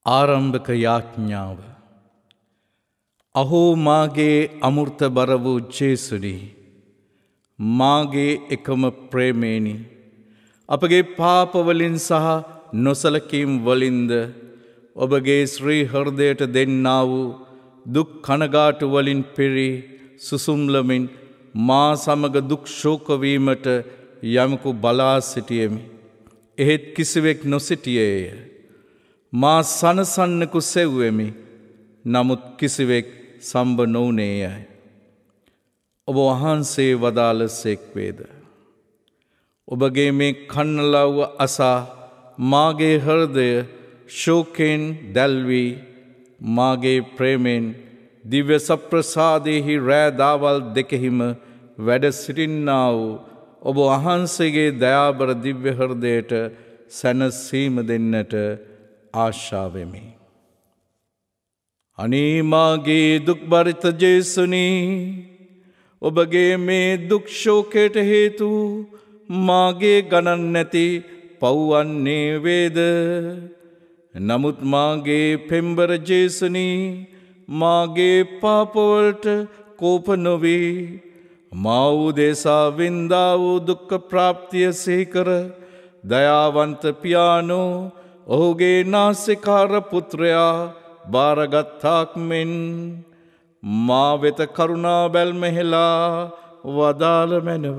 ආරම්භක යාඥාව. අහෝ මාගේ අමෘත බර වූ ජේසුනි, මාගේ එකම ප්‍රේමේනි, අපගේ පාපවලින් සහ නොසලකීම් වලින්ද ඔබගේ ශ්‍රී හෘදයට දෙන්නා වූ දුක් කනගාටු වලින් පිරි සුසුම්ලමින් මා සමග දුක් ශෝකවීමට යමකු බලා සිටියෙමි. එහෙත් කිසිවෙක් නොසිටියේය. මා සනසන්නකු සෙව්වෙමි, නමුත් කිසිවෙක් සම්බ නොවුනේයයි. ඔබ වහන්සේ වදාළ සේක්වේද. ඔබගේ මේ කන්නලව්ව අසා මාගේ හෘදය ශෝකෙන් දැල්වී මාගේ ප්‍රේමෙන් දිව්‍ය සප්‍රසාදයෙහි රෑදාවල් දෙකෙහිම වැඩ සිටින්නා වූ ඔබ වහන්සේගේ දයාබර දිව්‍ය හෘදයට සැනසීම දෙන්නට ආශාවෙමි. අනේ මාගේ දුක්බරිත ජේසුනි, ඔබගේ මේ දුක් ශෝකයට හේතු මාගේ ගණන් නැති පව්වන්නේ වේද? නමුත් මාගේ පෙම්බර ජේසුනි, මාගේ පාපවලට කෝප නොවී මා උදෙසා වින්දා වූ දුක්ඛ ප්‍රාප්තිය සිහිකර දයාවන්ත පියාණෝ ඔහුගේ නාසිකාර පුත්‍රයා බාරගත්තාක් මෙන් මා වෙත කරුණා බැල්ම හෙලා වදාළ මැනව.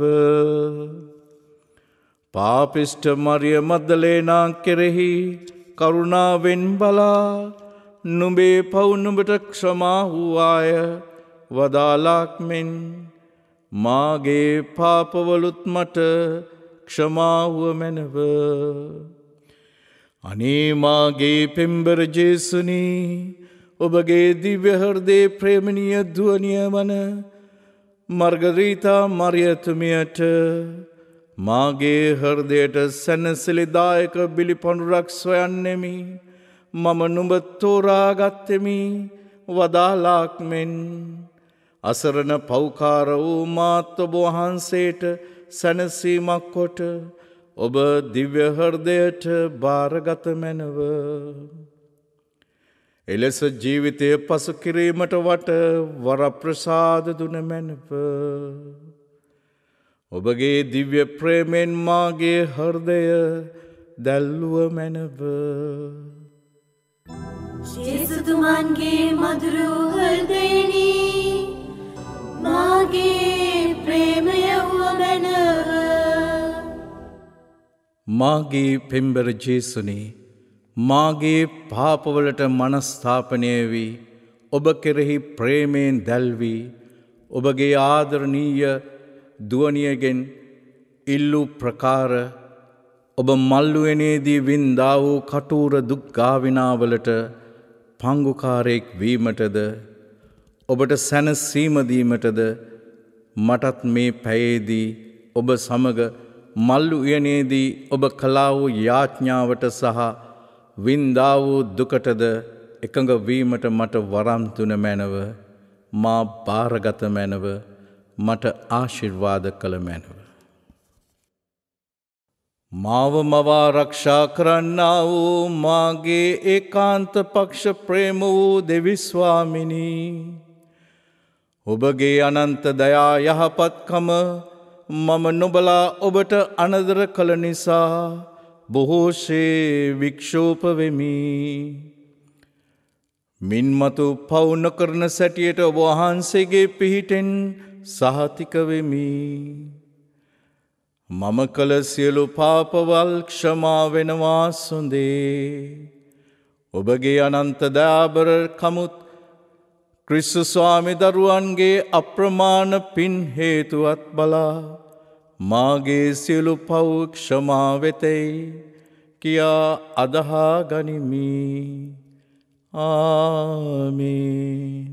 පාපිෂ්ඨ මරිය මග්දලේනා කෙරෙහි කරුණාවෙන් බලා නුඹේ පව් නුඹට ක්ෂමා වූවාය වදාළාක් මෙන් මාගේ පාපවලුත් මට ක්ෂමා වූ මැනව. අනේ මාගේ පෙම්බර ජේසුනි, ඔබගේ දිව්‍ය හෘදයේ ප්‍රේමණීය දුවනිය වන මර්ගරීතා මරියතුමියට මාගේ හෘදයට සැනසිලිදායක බිලිපඬුරක් සොයන්නෙමි. මම නුඹ තෝරාගත්තෙමි වදාළාක් මෙන් අසරණ පෞකාර වූ මාත් ඔබ වහන්සේට සැනසීමක් කොට ඔබ දිව්‍ය හෘදයට බාරගත මැනව. එලෙස ජීවිතය පසු කිරීමට වට වරප්‍රසාද දුන මැනව. ඔබගේ දිව්‍ය ප්‍රේමෙන් මාගේ හෘදය දැල්ලුව මැනව. ජේසුතුමන්ගේ මధుර හෘදයෙනි මාගේ ප්‍රේමය වූ මැනව. මාගේ පෙම්බර ජේසුනි, මාගේ පාපවලට මනස්ථාපනය වී ඔබ කෙරෙහි ප්‍රේමයෙන් දැල්වී ඔබගේ ආදරණීය දුවනියගෙන් ඉල්ලූ ප්‍රකාර ඔබ මල්ලුවනේදී වින්දා වූ කටූර දුක්ගාවිනාවලට පංගුකාරයෙක් වීමටද ඔබට සැනසීමදීමටද මටත් මේ පැයේදී ඔබ සමග මල්ලු උයනේදී ඔබ කලා වූ යාඥාවට සහ වින්දා වූ දුකටද එකඟ වීමට මට වරම් දුන මැනව. මා බාරගත මැනව. මට ආශිර්වාද කළ මැනව. මාව මවා ආරක්ෂා කරන්නා වූ මාගේ ඒකාන්ත පක්ෂ ප්‍රේම වූ දෙවි ස්වාමිනී, ඔබගේ අනන්ත දයා යහපත්කම මම නොබලා ඔබට අනදර කළ නිසා බොහෝසේ වික්ෂෝප වෙමි. මින්මතු පව් නොකරන සැටියට ඔබ වහන්සේගේ පිහිටෙන් සහතික වෙමි. මම කළ සියලු පාපවල් ක්ෂමා වෙනවා සොඳේ. ඔබගේ අනන්ත දයාබර කමුත් ක්‍රිස්තු ස්වාමි දරුවන්ගේ අප්‍රමාණ පින් හේතුවත් බලා මාගේ සියලු පව් ක්ෂමා වෙතැයි කියා අදහා ගනිමි. ආමේන්.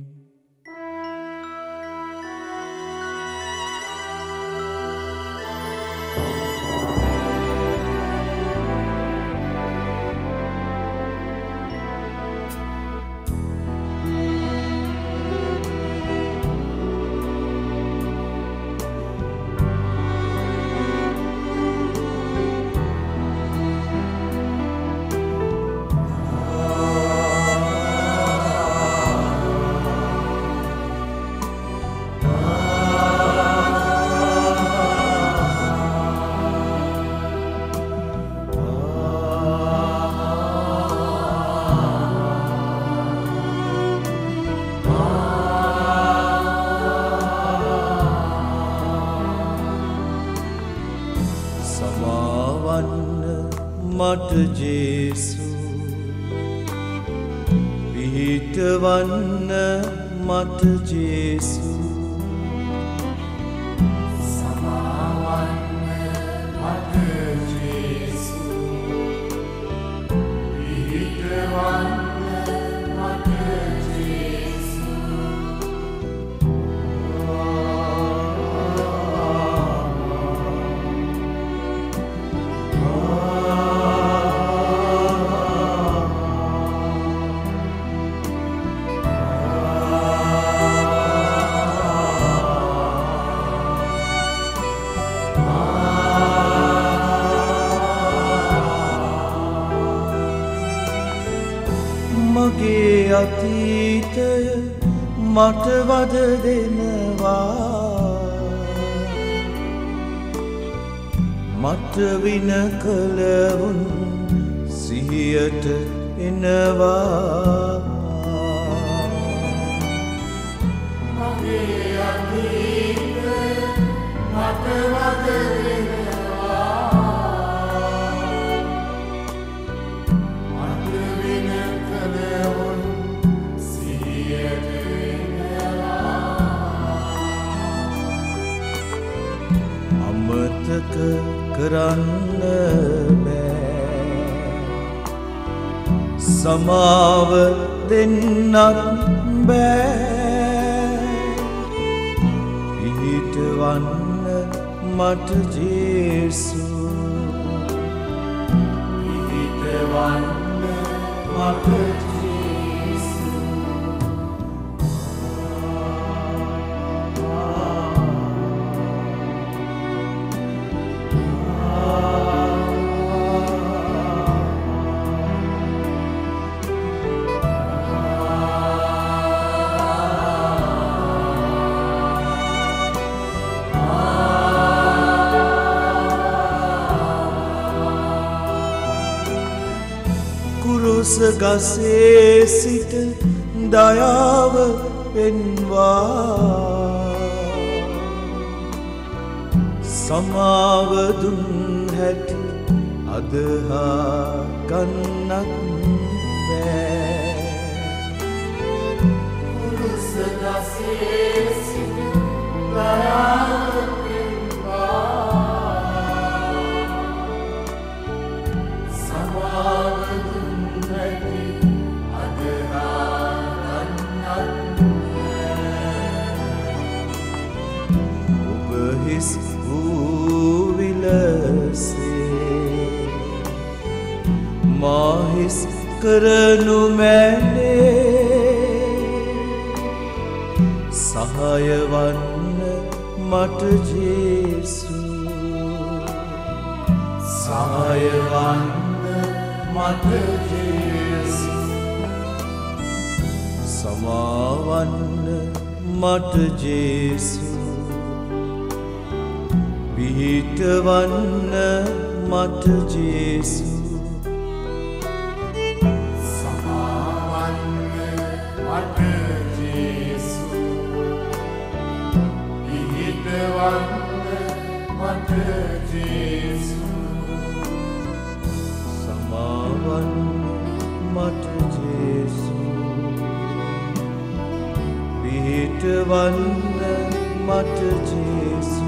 මට ජේසු පිහිටවන්න මට ජේසු මගේ අතීතය මට වද දෙනවා මට වින කලවුන් සිහියට එනවා මගේ අතීතය මට වද අමතක කරන්න බෑ සමාව දෙන්නත් බෑ පිහිටවන්න මට ජේසු පිහිටවන්න මට කුරුස ගසේ සිට දයාව පෙන්වා සමාව දුන් හැටි අදහා ගන්නත් බෑ කුරුස ගසේ සිට දයාව පෙන්වා සමාව මාහිස් කරනු මැනේ සහාය වන්න මට ජේසු සහාය වන්න මට ජේසු සමාවන්න මට ජේසු පිහිටවන්න මට ජේසු පිහිටවන්න මට ජේසු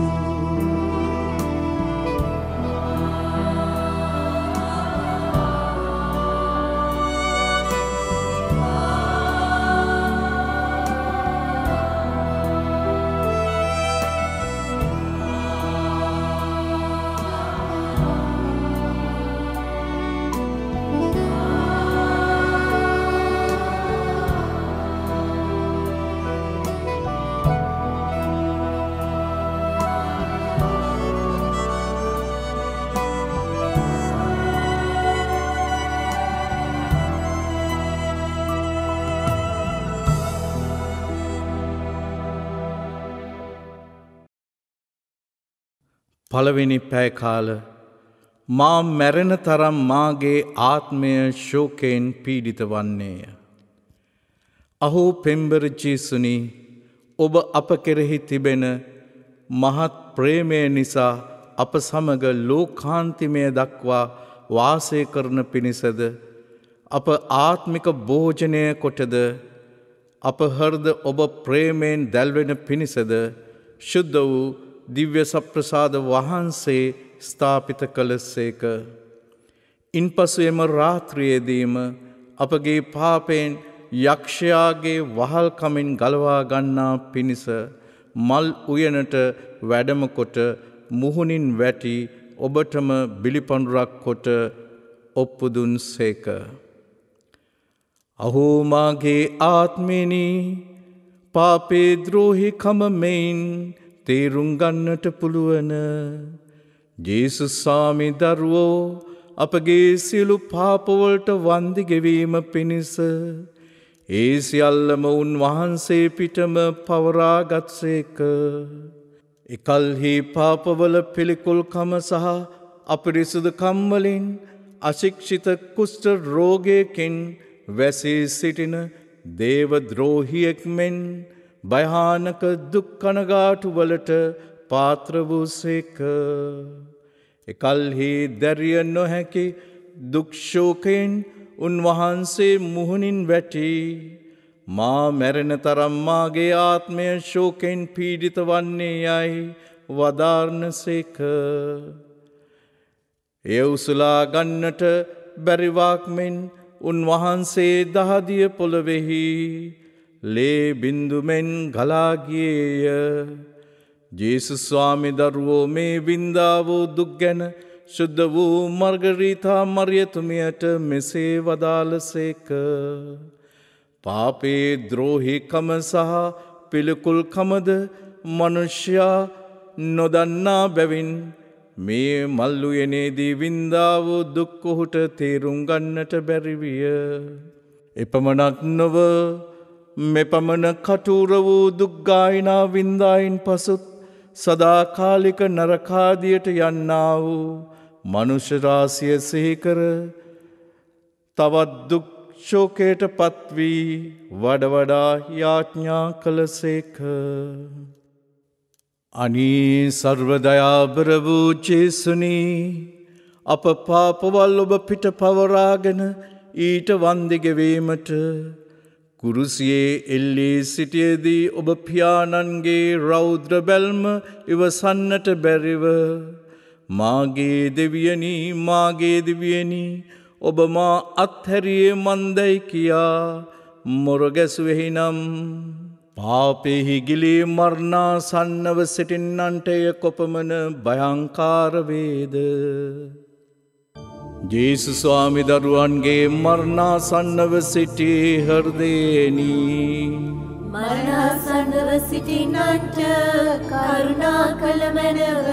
පළවෙනි පැය කාල මා මැරෙන තරම් මාගේ ආත්මය ශෝකයෙන් පීඩිත වන්නේය. අහෝ පෙම්බර ජේසුනි, ඔබ අප කෙරෙහි තිබෙන මහත් ප්‍රේමය නිසා අප සමග ලෝකාන්තිමය දක්වා වාසය කරන පිණිසද අප ආත්මික භෝජනය කොටද අප හෘද ඔබ ප්‍රේමයෙන් දැල්වෙන පිණිසද ශුද්ධ වූ දිව්‍ය සප්‍රසාද වහන්සේ ස්ථාපිත කළසේක. ඉන්පසු එම රාත්‍රියේදීම අපගේ පාපයෙන් යක්ෂයාගේ වහල්කමින් ගලවා ගන්නා පිණිස මල් උයනට වැඩම කොට මුහුණින් වැටි ඔබටම බිලිපඬුරක් කොට ඔප්පු දුන්සේක. අහෝ මාගේ ආත්මෙනි, පාපේ ද්‍රෝහිකම මෙයින් තේරුම් ගන්නට පුළුවන. ජේසුස් ස්වාමි දරුවෝ අපගේ සියලු පාපවලට වන්දි ගෙවීම පිණිස ඒ සියල්ලම උන්වහන්සේ පිටම පවරාගත්සේක. එකල්හි පාපවල පිළිකුල්කම සහ අපිරිසුදුකම් වලින් අශික්ෂිත කුෂ්ඨ රෝගයකින් වැසී සිටින දේවද්‍රෝහියෙක් මෙන් භයානක දුක් කනගාටු වලට පාත්‍ර වූසේක. එකල්හි දැරිය නොහැකි දුක් ශෝකයෙන් උන්වහන්සේ මුහුණින් වැටි මා මැරෙන තරම් මාගේ ආත්මය ශෝකයෙන් පීඩිත වන්නේ යයි වදාරනසේක. එය උසුලා ගන්නට බැරිවාක් මෙන් උන්වහන්සේ දහදිය පොළොවෙහි ලේ බින්දුමෙන් ගලා ගියේය. ජේසුස් ස්වාමි දරුවෝ මේ වින්දා වූ දුක් ගැන ශුද්ධ වූ මර්ගරීතා මරියතුමියට මෙසේ වදාළසේක. පාපේ ද්‍රෝහිකම සහ පිළිකුල්කමද මනුෂ්‍යයා නොදන්නා බැවින් මේ මල්ලුයනේදී වින්දා වූ දුක් ඔහුට තේරුම් ගන්නට බැරිවිය. එපමණක් නොව මෙපමණ කටුර වූ දුක්ගායනා වින්දායින් පසුත් සදාකාලික නරකාදියට යන්නා වූ මනුෂ්‍ය රාශිය සිහිකර තවත් දුක් ශෝකයට පත්වී වඩවඩා යාඥා කළසේක. අනී සර්වදයාබර වූ ජේසුනි, අප පාපවල් ඔබ පිට පවරාගෙන ඊට වන්දි ගෙවීමට කුරුසියේ එල්ලී සිටියේදී ඔබ පියාණන්ගේ රෞද්‍ර බැල්ම ඉවසන්නට බැරිව මාගේ දෙවියනි ඔබ මා අත්හැරියේ මන්දයි කියා මොරගැසුවෙහි නම් පාපෙහි ගිලී මරණාසන්නව සිටින්නන්ට එය කොපමණ භයංකාර වේද. ජේසුස් ස්වාමි දරුවන්ගේ මරණාසන්නව සිටි හෘදයෙනි මරණාසන්නව සිටින්නන්ට කරුණා කළ මැනව.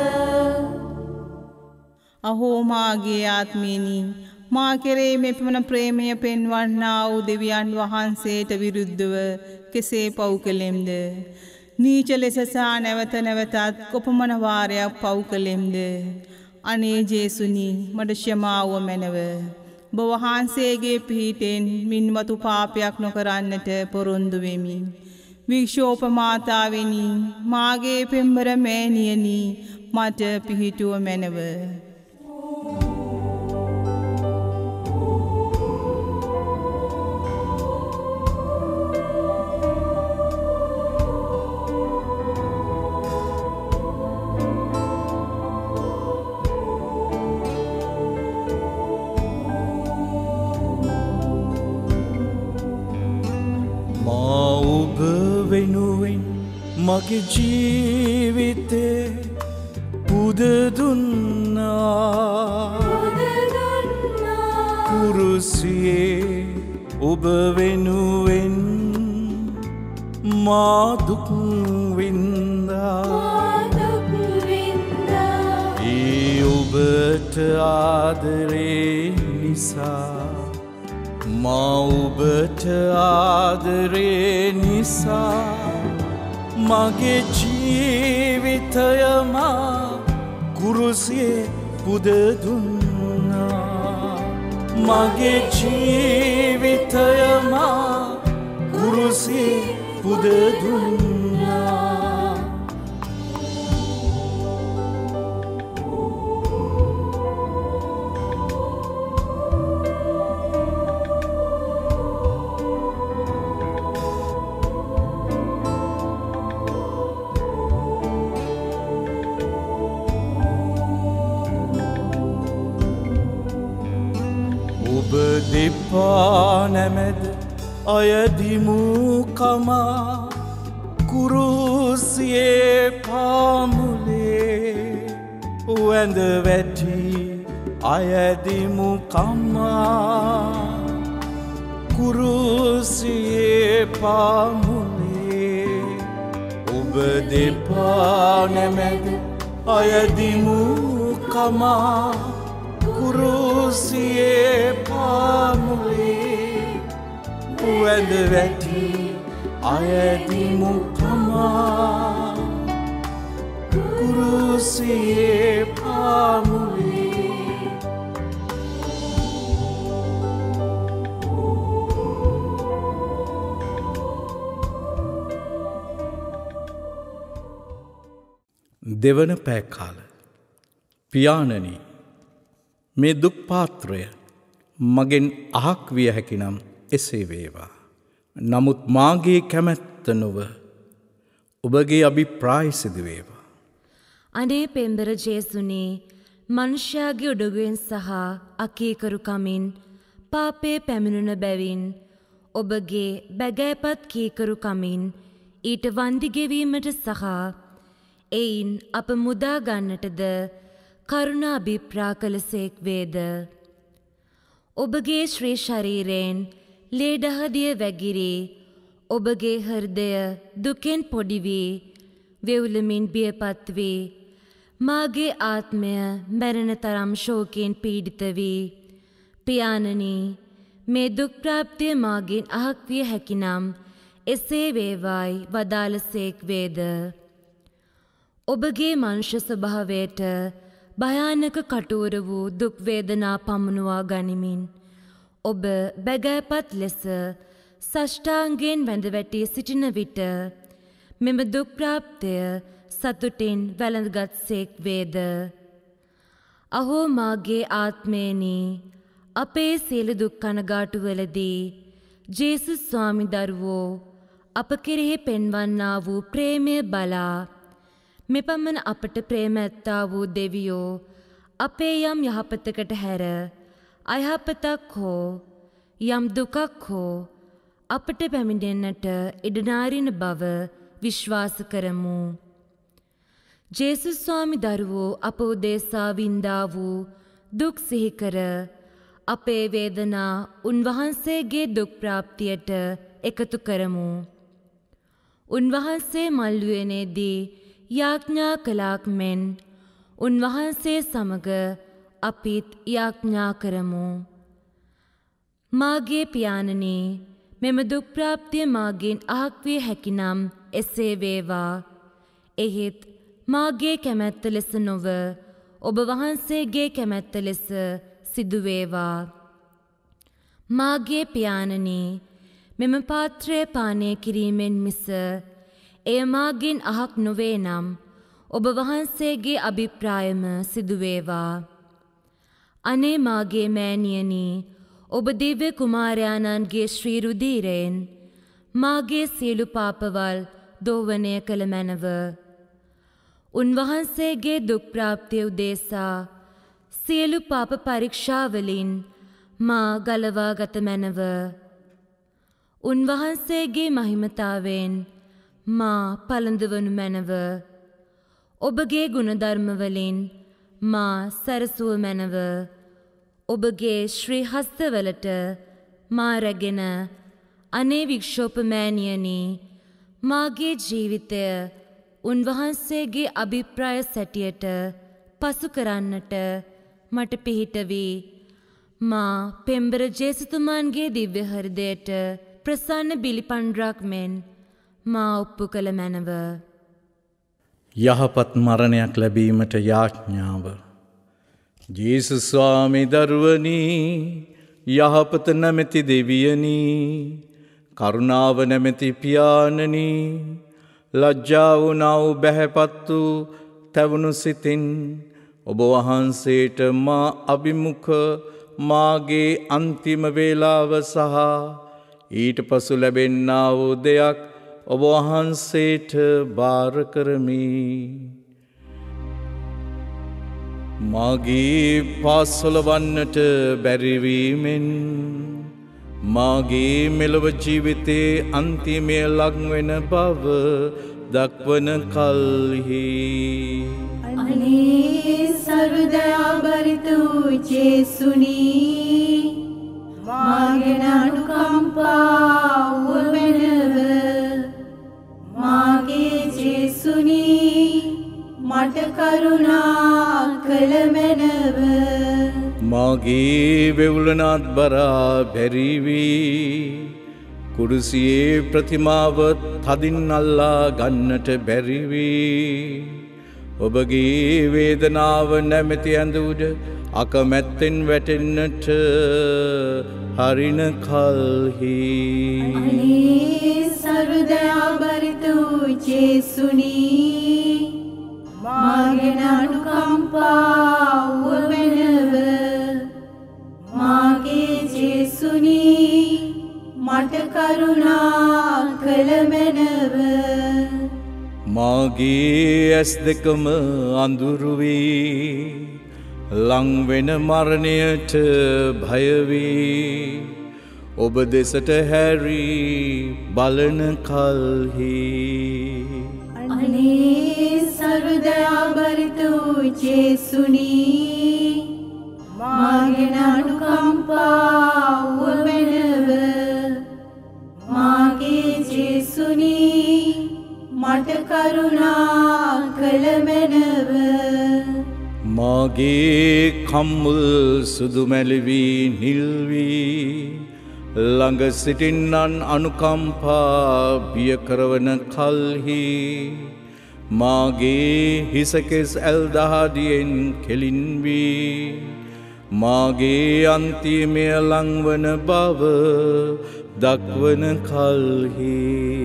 අහෝ මාගේ ආත්මෙනි, මා කෙරේ මෙපමණ ප්‍රේමය පෙන්වන්නා වූ දෙවියන් වහන්සේට විරුද්ධව කෙසේ පව් කළෙම්ද? නීච ලෙස සා නැවත නැවතත් කොපමණ වාරයක් පව් කළෙම්ද? අනේ ජේසුනි, මට ක්ෂමාව මැනව. ඔබ වහන්සේගේ පිහිටෙන් මින්වතු පාපයක් නොකරන්නට පොරොන්දු වෙමි. වික්ෂෝප මාතාවෙනි, මාගේ පෙම්බර මෑණියනි, මට පිහිටුව මැනව. මගේ ජීවිතේ පුද දුන්නා, කුරුසියේ ඔබ වෙනුවෙන් මා දුක් වින්දා. ඒ ඔබට ආදරේ නිසා, මා ඔබට ආදරේ නිසා මගේ ජීවිතය මා කුරුසියේ පුද දුන්නා. මගේ ජීවිතය මා කුරුසියේ පුද දුන්නා. දෙපා නැමැද අයදිමු කමා කුරුසියේ පාමුලේ වැඳ වැටි අයදිමු කමා කුරුසියේ පාමුලේ ඔබ දෙපා නැමැද අයදිමු කමා කුරුසියේ පාමුලේ වැඳ වැටි අයදිමු කමා කුරුසියේ පාමුලේ දෙවන පෑකාල පියාණනි මේ දුක්පාත්‍රය මගෙන් අහක් විය හැකිනම් එසේ වේවා. නමුත් මාගේ කැමැත්ත නොව ඔබගේ අභිප්‍රාය සිදු වේවා. අනේ පෙම්බර ජේසුනේ මනුෂ්‍යයාගේ උඩුගුවෙන් සහ අකීකරුකමින් පාපේ පැමිණුණ බැවින් ඔබගේ බැගෑපත් කීකරුකමින් ඊට වන්දි ගෙවීමට සහ එයින් අප මුදා ගන්නටද කරුණා අභිප්‍රා කළසේක් වේද. ඔබගේ ශ්‍රී ශරීරයෙන් ලේඩහදිය වැගිරී ඔබගේ හෘදය දුකෙන් පොඩි වී වෙවුලමින් බියපත් වී මාගේ ආත්මය මැරෙන තරම් ශෝකයෙන් පීඩිත වී පියාණනි මේ දුක් ප්‍රාප්තිය මාගෙන් අහක් විය හැකිනම් එසේ වේවායි වදාළසේක් වේද. ඔබගේ මනුෂ්‍ය ස්වභාවයට භයානක කටුවර වූ දුක් වේදනා පමුණුවා ගනිමින් ඔබ බැගෑපත් ලෙස සෂ්ටාංගයෙන් වැඳ වැටී සිටින විට මෙම දුක් ප්‍රාප්තිය සතුටින් වැළඳගත්සේක් වේද. අහෝ මාගේ ආත්මේනි අපේ සියලු දුක් කනගාටුවලදී ජේසුස් ස්වාමි දරුවෝ අප කෙරෙහි පෙන්වන්නා වූ ප්‍රේමය බලා මෙපමණ අපට ප්‍රේම ඇත්තා වූ දෙවියෝ අපේ යම් යහපතකට හැර අයහපතක් හෝ යම් දුකක් හෝ අපට පැමිණෙන්නට ඉඩනාරින බව විශ්වාස කරමු. ජේසුස් ස්වාමි දරුවෝ අප උදෙසා වින්දා වූ දුක් සිහිකර අපේ වේදනා උන්වහන්සේගේ දුක් ප්‍රාප්තියට එකතු කරමු. උන්වහන්සේ මල්ුවනේදී යාඥා කළාක් මෙන් උන්වහන්සේ සමග අපිත් යාඥා කරමු. මාගේ පියාණනි මෙම දුක් ප්‍රාප්තිය මාගෙන් අහක් විය හැකිනම් එසේ වේවා. එහෙත් මාගේ කැමැත්ත ලෙස නොව ඔබ වහන්සේගේ කැමැත්ත ලෙස සිදු වේවා. මාගේ පියාණනි මෙම පාත්‍රය පානය කිරීමෙන් මිස එය මාගෙන් අහක් නොවේ නම් ඔබ වහන්සේගේ අභිප්‍රායම සිදු වේවා. අනේ මාගේ මෑණියනි ඔබ දිව්‍ය කුමාරයාණන්ගේ ශ්‍රී රුධිරයෙන් මාගේ සියලු පාපවල් දෝවනය කළ මැනව. උන්වහන්සේගේ දුක් ප්‍රාප්තිය උදෙසා සියලු පාප පරීක්ෂාවලින් මා ගලවා ගත මැනව. උන්වහන්සේගේ මහිමතාවෙන් මා පළඳවනු මැනව. ඔබගේ ගුණධර්මවලින් මා සැරසුව මැනව. ඔබගේ ශ්‍රී හස්තවලට මා රැගෙන අනේ වික්ෂෝප මෑණියනි මාගේ ජීවිතය උන්වහන්සේගේ අභිප්‍රාය සැටියට පසු කරන්නට මට පිහිට වී මා පෙම්බර ජේසුතුමන්ගේ දිව්‍ය හෘදයට ප්‍රසන්න බිලිපන්රක් මෙන් මා ඔප්පු කළ මැනව. යහපත් මරණයක් ලැබීමට යාඥාව. ජේසුස් ස්වාමි දරුවනි යහපත නැමැති දෙවියනි කරුණාව නැමැති පියාණනි ලජ්ජා වුණා වූ බැහැපත් වූ තැවුණු සිතින් ඔබ වහන්සේට මා අභිමුඛ මාගේ අන්තිම වේලාව සහ ඊට පසු ලැබෙන්නා වූ දෙයක් ඔබ වහන්සේට බාර කරමි. මාගේ පාසල වන්නට බැරිවීමෙන් මාගේ මෙලොව ජීවිතයේ අන්තිමය ලංවෙන බව දක්වන කල්හි අනේ සර්වදයා බරිත වූ ජේසුනී මාගෙන අනුකම්පාව වෙනව මාගේ ජේසුනී මට කරුණා කළ මැනව මාගේ වෙවුලනාත් බරා බැරිවී කුරුසියේ ප්‍රතිමාව තදින් අල්ලා ගන්නට බැරිවී ඔබගේ වේදනාව නැමැති ඇඳුඩ අකමැත්තෙන් වැටෙන්නට හරින කල්හි අනේ සර්වදයා බරිත වූ ජේසුනී මාගෙන අනුකම්පාව වෙනව මාගේ ජේසුනී මට කරුණා කළ මැනව මාගේ ඇස් දෙකම අඳුරු වී ලංවෙන මරණයට භය වී ඔබ දෙසට හැරී බලන කල්හි අනේ සර්වදයා බරිත වූ ජේසුනී මාගෙන අනුකම්පාව වෙනව මාගේ ජේසුනී මට කරුණා කළ මැනව මාගේ කම්මුල් සුදු මැලිවී නිල්වී ළඟ සිටින්නන් අනුකම්පා බිය කරවන කල්හි මාගේ හිසකෙස් ඇල්දහඩියෙන් කෙලින් වී මාගේ අන්තිමය ලංවන බව දක්වන කල්හි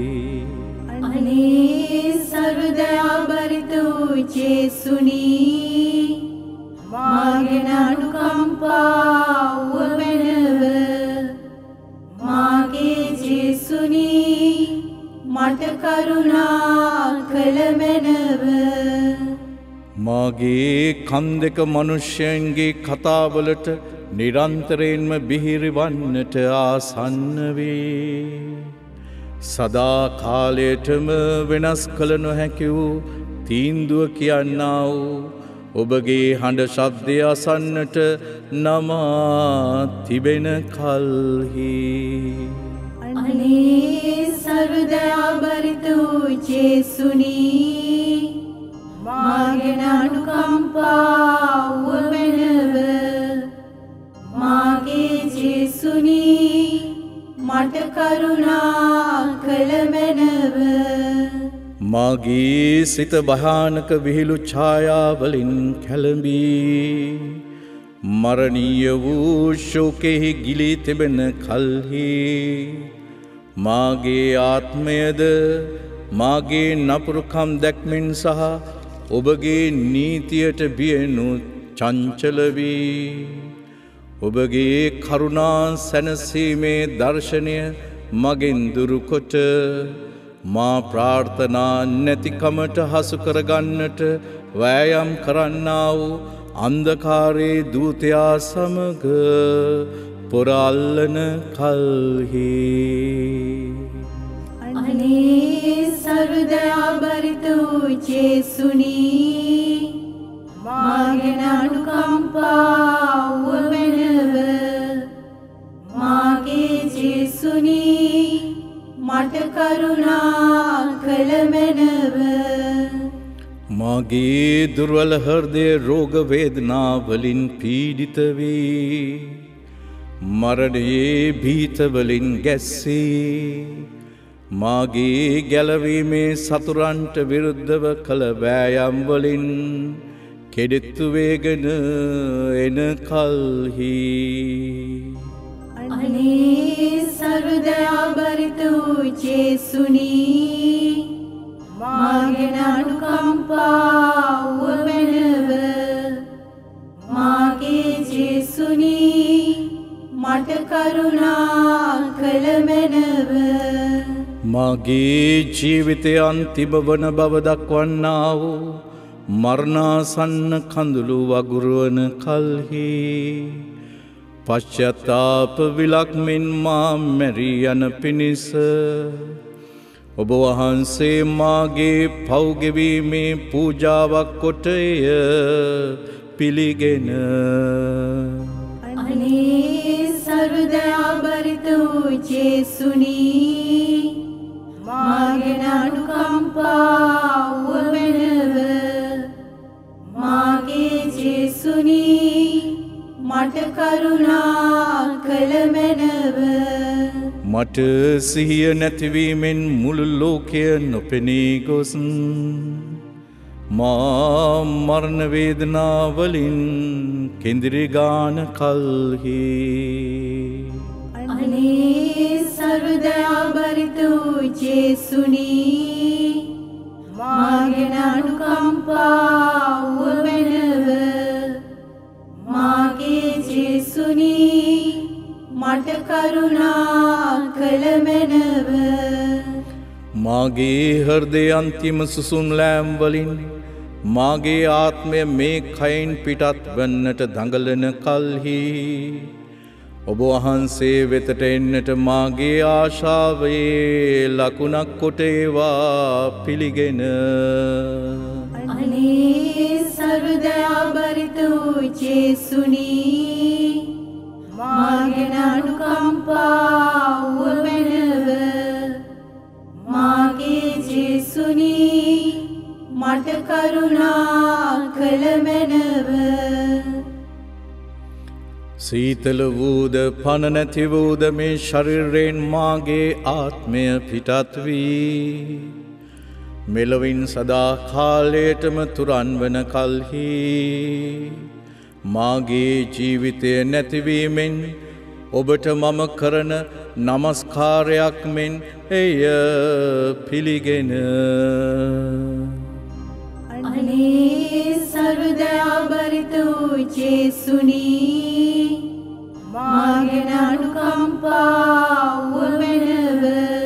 අනේ සර්වදයා බරිත වූ ජේසුනී මාගෙන අනුකම්පාව වෙනව මාගේ ජේසුනී මට කරුණා කළ මැනව මාගේ කන් දෙක මනුෂ්‍යයන්ගේ කතාවලට නිරන්තරයෙන්ම බිහිරි වන්නට ආසන්න වේ සදා කාලයටම වෙනස් කළ නොහැකි වූ තීන්දුව කියන්නා වූ ඔබගේ හඬ ශබ්දය අසන්නට නමා තිබෙන කල්හි අනේ සර්වදයා බරිත වූ ජේසුනී මාගෙන අනුකම්පාව වෙනව මාගේ ජේසුනී මට කරුණා කළ මැනව මාගේ සිත භයානක විහිළු ඡායාවලින් කැළඹී මරණීය වූ ශෝකෙහි ගිලී තිබෙන කල්හි මාගේ ආත්මයද මාගේ නපුරුකම් දැක්මෙන් සහ ඔබගේ නීතියට බියනු චංචල වී ඔබගේ කරුණා සැනසීමේ දර්ශනය මගෙන් දුරුකොට මා ප්‍රාර්ථනා නැතිකමට හසු කරගන්නට වෑයම් කරන්නා වූ අන්ධකාරයේ දූතයා සමග පොරාල්ලන කල්හි අනේ සර්වදයා බරිත වූ ජේසුනී මාගෙන අනුකම්පාව වෙනව මාගේ ජේසුනී මට කරුණා කළ මැනව මාගේ දුර්වල හෘදය රෝග වේදනා වලින් පීඩිත වී මරණයේ භීත වලින් ගැස්සී මාගේ ගැලවීමේ සතුරන්ට විරුද්ධව කළ වෑයම් වලින් කෙඩෙත්තු වේගෙන එන කල්හි අනේ සර්වදයා බරිත වූ ජේසුනී මාගෙන අනුකම්පාව වෙනව මාගේ ජේසුනී මට කරුණා කළ මැනව මාගේ ජීවිතය අන්තිම වන බව දක්වන්නා වූ මරණාසන්න කඳුළු වගුරුවන කල්හි පශ්චත්තාප විලක් මෙන් මා මැරී යන පිණිස ඔබ වහන්සේ මාගේ පව් ගෙවීමේ පූජාවක් කොට එය පිළිගෙන අනේ සර්වදයාබරිත වූ ජේසුනී මාගෙන අනුකම්පාව වෙනව මාගේ ජේසුනී මට කරුණා කළ මැනව මට සිහිය නැතිවීමෙන් මුළු ලෝකය නොපෙනී ගොස් මා මරණ වේදනාවලින් කෙඳිරිගාන කල්හි අනේ සර්වදයාබරිත වූ ජේසුනී මාගෙන අනුකම්පාව වෙනව මාගේ ජේසුනී මට කරුණා කළ මැනව මාගේ හෘදය අන්තිම සුසුම් ලෑම් වලින් මාගේ ආත්මය මේ කයින් පිටත් වන්නට දඟලන කල්හි ඔබ වහන්සේ වෙතට එන්නට මාගේ ආශාවේ ලකුණක් කොට ඒවා පිළිගෙන අනේ සර්වදයාබරිත වූ ජේසුනී මාගෙන අනුකම්පාව වෙනව මාගේ ජේසුනී මට කරුණා කළ මැනව සීතල වූද පණ නැති වූද මේ ශරීරයෙන් මාගේ ආත්මය පිටත් වී මෙලොවින් සදා කාලයටම තුරන් වන කල්හි මාගේ ජීවිතය නැතිවීමෙන් ඔබට මම කරන නමස්කාරයක් මෙන් එය පිළිගෙන අනේ සර්වදයාබරිත වූ ජේසුනී මාගෙන අනුකම්පාව වෙනව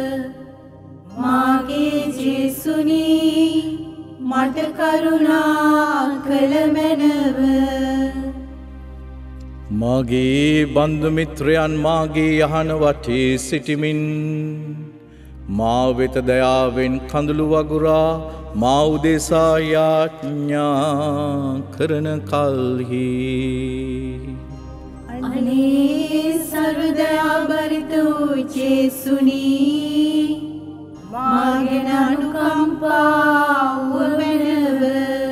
මාගේ ජේසුනී මට කරුණා කළ මැනව මාගේ බන්දු මිත්‍රයන් මාගේ යහන වටේ සිටිමින් මා වෙත දයාවෙන් කඳුළු වගුරා මා උදෙසා යාඥා කරන කල්හි අනේ සර්වදයාබරිත වූ ජේසුනී මාගෙන අනුකම්පාව වෙනව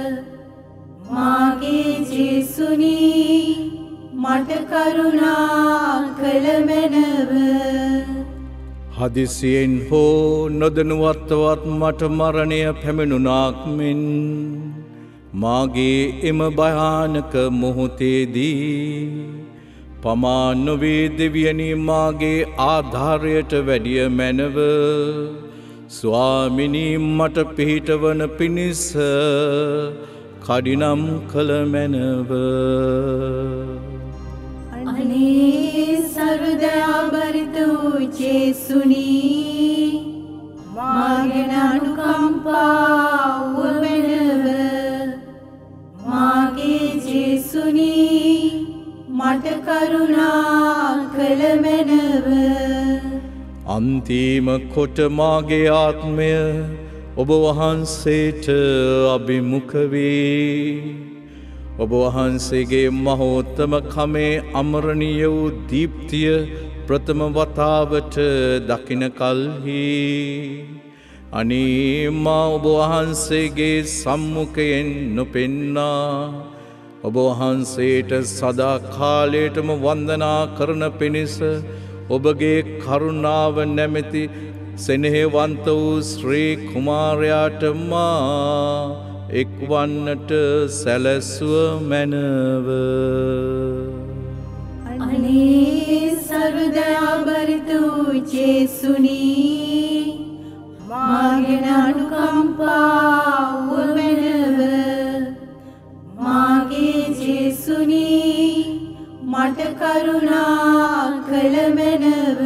මාගේ ජේසුනී මට කරුණා කළ මැනව හදිසියෙන් හෝ නොදනුවත්වත් මට මරණය පැමිණුණාක් මෙන් මාගේ එම භයානක මොහොතේදී පමා නොවේ දෙවියනි මාගේ ආධාරයට වැඩිය මැනව ස්වාමිනී මට පිහිටවන පිණිස කඩිනම් කළ මැනව අනේ සර්වදයාබරිත වූ ජේසුනී මාගෙන අනුකම්පාව වෙනව මාගේ ජේසුනී මට කරුණා කළ මැනව අන්තිම කොට මාගේ ආත්මය ඔබ වහන්සේට අභිමුඛ වේ ඔබ වහන්සේගේ මහෝත්තම කමේ අමරණීය වූ දීප්තිය ප්‍රථම වතාවට දකින කල්හි අනේ මා ඔබ වහන්සේගේ සම්මුඛයෙන් නොපෙන්නා ඔබ වහන්සේට සදා කාලයටම වන්දනා කරන පිණිස ඔබගේ කරුණාව නැමැති සෙනෙහවන්ත වූ ශ්‍රී කුමාරයාට මා එක්වන්නට සැලැස්ව මැනව අනේ සර්වදයාබරිත වූ ජේසුනී මාගෙන අනුකම්පාව වෙනව මාගේ ජේසුනී මට කරුණා කළ මැනව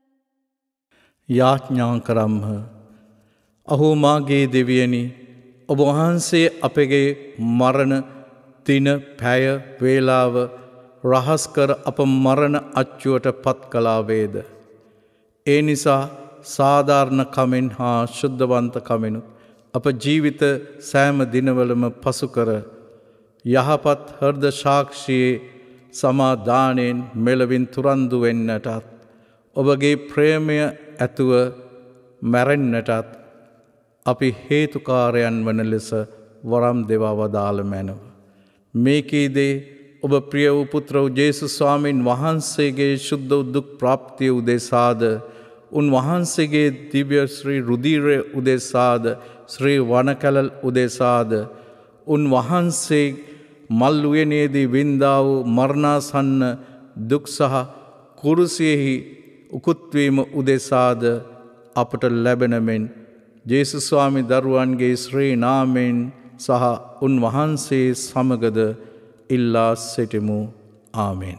යාඥා කරම්හ අහෝ මාගේ දෙවියනි ඔබ වහන්සේ අපගේ මරණ දින පැය වේලාව රහස් කර අප මරණ අච්චුවට පත් කළා වේද. ඒ නිසා සාධාරණ කමෙන් හා ශුද්ධවන්ත කමෙනුත් අප ජීවිත සෑම දිනවලම පසු කර යහපත් හෘද සාක්ෂියේ සමාදානයෙන් මෙලවින් තුරන්දු වෙන්නටත් ඔබගේ ප්‍රේමය ඇතුව මැරෙන්නටත් අපි හේතුකාරයන් වන ලෙස වරම් දෙවා වදාළ මැනව. මේකීදේ ඔබ ප්‍රිය වූ පුත්‍ර වූ ජේසුස් ස්වාමීන් වහන්සේගේ ශුද්ධ දුක් ප්‍රාප්තිය උදෙසාද උන්වහන්සේගේ දිව්‍ය ශ්‍රී රුධිරය උදෙසාද ශ්‍රී වනකැලල් උදෙසාද උන්වහන්සේ මල් උයනේදී වින්දා වූ මරණාසන්න දුක් සහ කුරුසියෙහි උකුත්වීම උදෙසාද අපට ලැබෙන මෙන් ජේසුස් ස්වාමී දරුවන්ගේ ශ්‍රී නාමයෙන් සහ උන්වහන්සේ සමගද ඉල්ලා සිටිමු. ආමෙන්.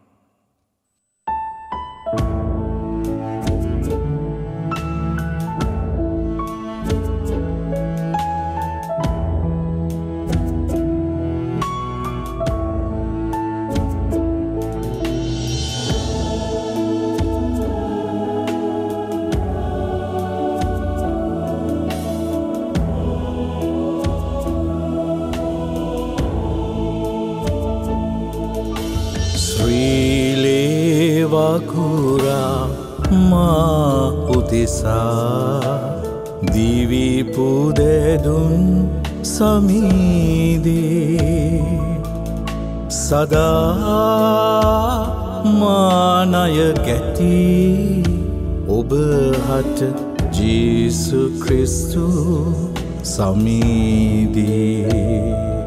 දිවි පුදදුන් සමීදේ සදා මානය ගැති ඔබහට ජේසු ක්‍රිස්තු සමීදේ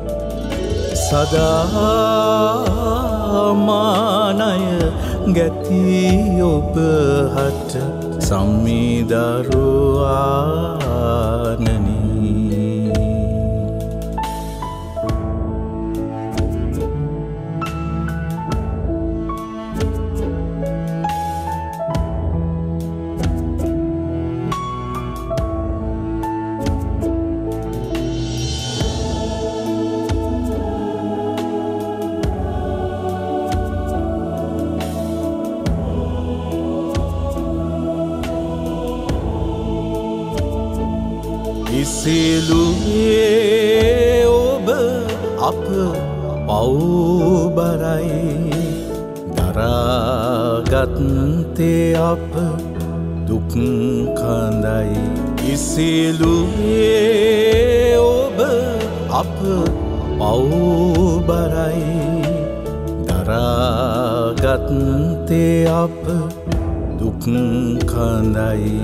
සදා මානය ගැති ඔබහට සම්මිදරුවානනි සිලුවේ ඔබ අප පව්බරයි දරාගත්තේ අප දුක් කඳයි. ඉසිලුවේ ඔබ අප පව්බරයි දරාගත්තේ අප දුක් කඳයි.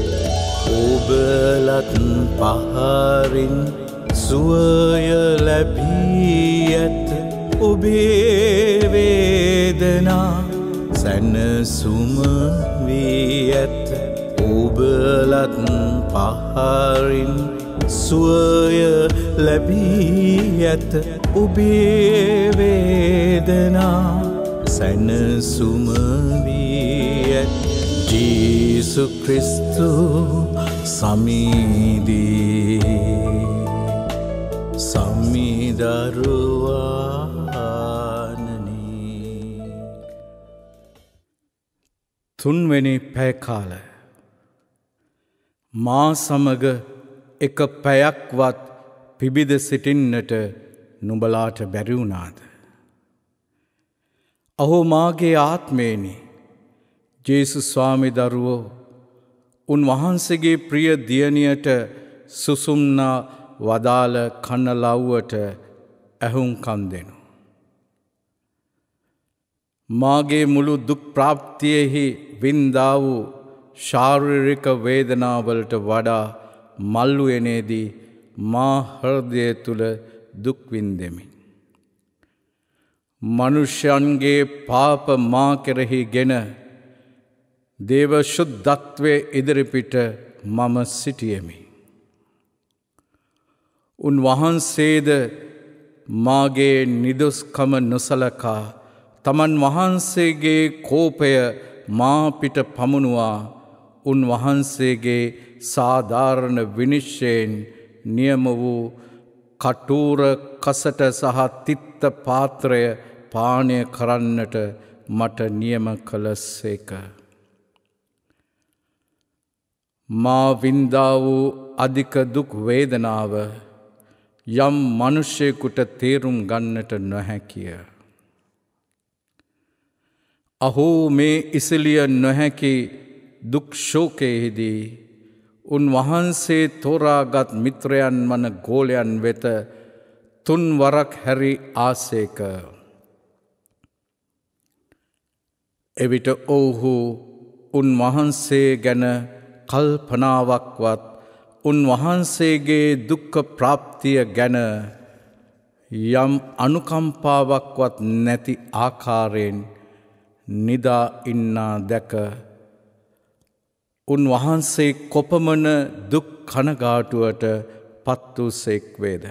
ඔබලත් පහරින් සුවය ලැබී ඇත ඔබේ වේදනා සැනසුම වී ඇත. ඔබලත් පහරින් සුවය ලැබී ඇත ඔබේ වේදනා සැනසුම වී ඇත. ජේසු ක්‍රිස්තු සමීදී සම්මිදරුවානනි. තුන්වෙනි පැයකාල මා සමග එක පැයක්වත් පිබිද සිටින්නට නුඹලාට බැරි වුණාද? අහෝ මාගේ ආත්මේනි, ජේසුස් ස්වාමී දරුවෝ උන්වහන්සේගේ ප්‍රිය දියණියට සුසුම්නා වදාළ කන්නලව්වට ඇහුම්කන් දෙනු. මාගේ මුළු දුක් ප්‍රාප්තියෙහි වින්දා වූ ශාරීරික වේදනාවලට වඩා මල්ුවනේදී මා හෘදය තුළ දුක් වින්දෙමි. මනුෂ්‍යයන්ගේ පාප මා කෙරෙහි ගෙන දේව ශුද්ධත්වය ඉදිරිපිට මම සිටියෙමි. උන්වහන්සේද මාගේ නිදොස්කම නොසලකා තමන් වහන්සේගේ කෝපය මා පිට පමුණුවා උන්වහන්සේගේ සාධාරණ විනිශ්චයෙන් නියම වූ කටූර කසට සහ තිත්ත පාත්‍රය පානය කරන්නට මට නියම කළසේක. මා වින්දා වූ අධික දුක් වේදනාව යම් මනුෂ්‍යයෙකුට තේරුම් ගන්නට නොහැකිය. අහෝ මේ ඉසිලිය නොහැකි දුක් ශෝකයෙහිදී උන්වහන්සේ තෝරාගත් මිත්‍රයන් වන ගෝලයන් වෙත 3 වරක් හැරි ආසේක. එවිට ඔවුහු උන්වහන්සේ ගැන කල්පනාවක්වත් උන්වහන්සේගේ දුක්ඛ ප්‍රාප්තිය ගැන යම් අනුකම්පාවක්වත් නැති ආකාරයෙන් නිදා ඉන්නා දැක උන්වහන්සේ කොපමණ දුක් කනගාටුවට පත් වූසේක් වේද.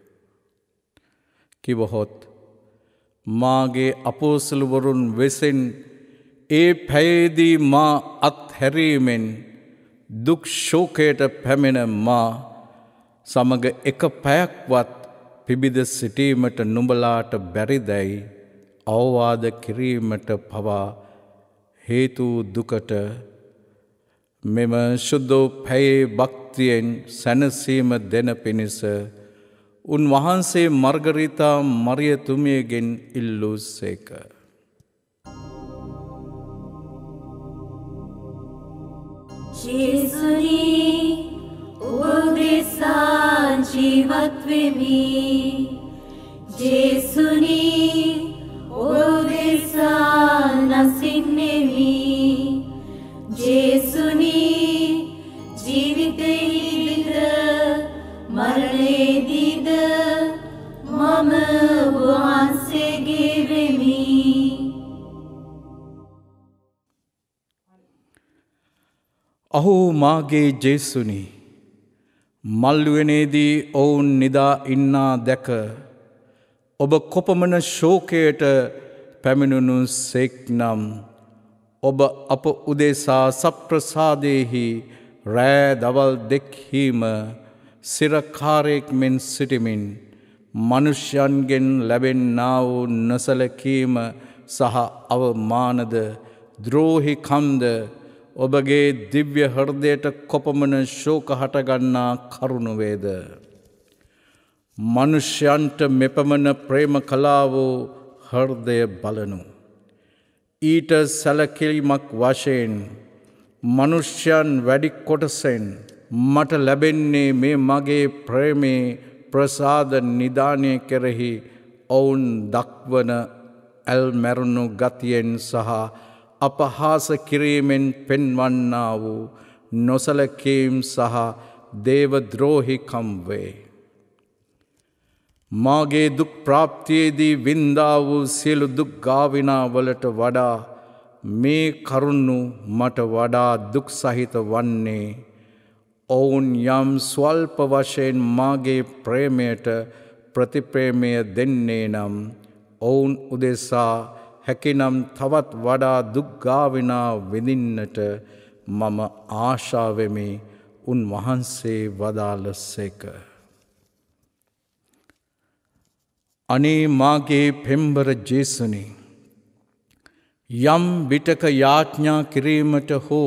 කිවහොත් මාගේ අපෝස්තලවරුන් වෙසෙන් ඒ පැයේදී මා අත්හැරීමෙන් දුක් ශෝකයට පැමිණ මා සමග එක පැයක්වත් පිබිද සිටීමට නුඹලාට බැරිදැයි අවවාද කිරීමට පවා හේතු දුකට මෙම ශුද්ධ පැයේ භක්තියෙන් සැනසීම දෙන පිණිස උන්වහන්සේ මර්ගරීතා මරියතුමියගෙන් ඉල්ලූසේක. ජේසුනි උදෙසා ජීවත් වෙමි. ජේසුනි උදෙසා නසින්නෙමි. ජේසුනි ජීවිතයේදීද මරණයේදීද මම වහන්සේගේ වෙමි. අහෝ මාගේ ජේසුනි මල්ුවනේදී ඔවුන් නිදා ඉන්නා දැක ඔබ කොපමණ ශෝකයට පැමිණුණු සෙක් නම් ඔබ අප උදෙසා සප්‍රසාදයෙහි රෑ දවල් දෙක්හීම සිරකාරයෙක් මෙන් සිටිමින් මනුෂ්‍යයන්ගෙන් ලැබෙන්නා වූ නොසලකීම සහ අවමානද ද්‍රෝහිකම්ද ඔබගේ දිව්‍ය හෘදයට කොපමණ ශෝක හටගන්නා කරුණු වේද. මනුෂ්‍යයන්ට මෙපමණ ප්‍රේම කළා වූ හෘදය බලනු. ඊට සැලකිලිමක් වශයෙන් මනුෂ්‍යයන් වැඩි කොටසෙන් මට ලැබෙන්නේ මේ මගේ ප්‍රේමේ ප්‍රසාද නිදානය කෙරෙහි ඔවුන් දක්වන ඇල්මැරුණු ගතියෙන් සහ අපහාස කිරීමෙන් පෙන්වන්නා වූ නොසලකීම් සහ දේවද්‍රෝහිකම් වේ. මාගේ දුක් ප්‍රාප්තියේදී වින්දා වූ සියලු දුක් ගාවිනා වලට වඩා මේ කරුණු මට වඩා දුක් සහිත වන්නේ ඔවුන් යම් ස්වල්ප වශයෙන් මාගේ ප්‍රේමයට ප්‍රතිප්‍රේමය දෙන්නේ නම් ඔවුන් උදෙසා හැකිනම් තවත් වඩා දුක් ගාවිනා විඳින්නට මම ආශාවෙමි. උන්වහන්සේ වදාළසේක. අනේ මාගේ පෙම්බර ජේසුනි යම් විටක යාඥා කිරීමට හෝ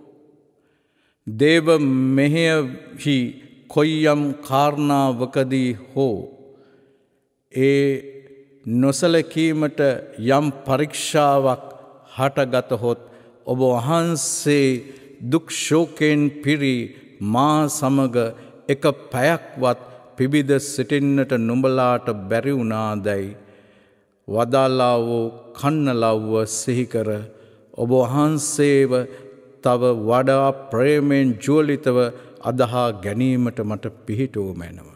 දේව මෙහෙයහි කොයියම් කාරණාවකදී හෝ ඒ නොසලකීමට යම් පරීක්ෂාවක් හටගතහොත් ඔබ වහන්සේ දුක් ශෝකයෙන් පිරි මා සමග එක පැයක්වත් පිබිද සිටින්නට නුඹලාට බැරි වුණාදැයි වදාළා වූ කන්නලව්ව සිහිකර ඔබ වහන්සේව තව වඩා ප්‍රේමයෙන් ජුවලිතව අදහා ගැනීමට මට පිහිටුව මැනව.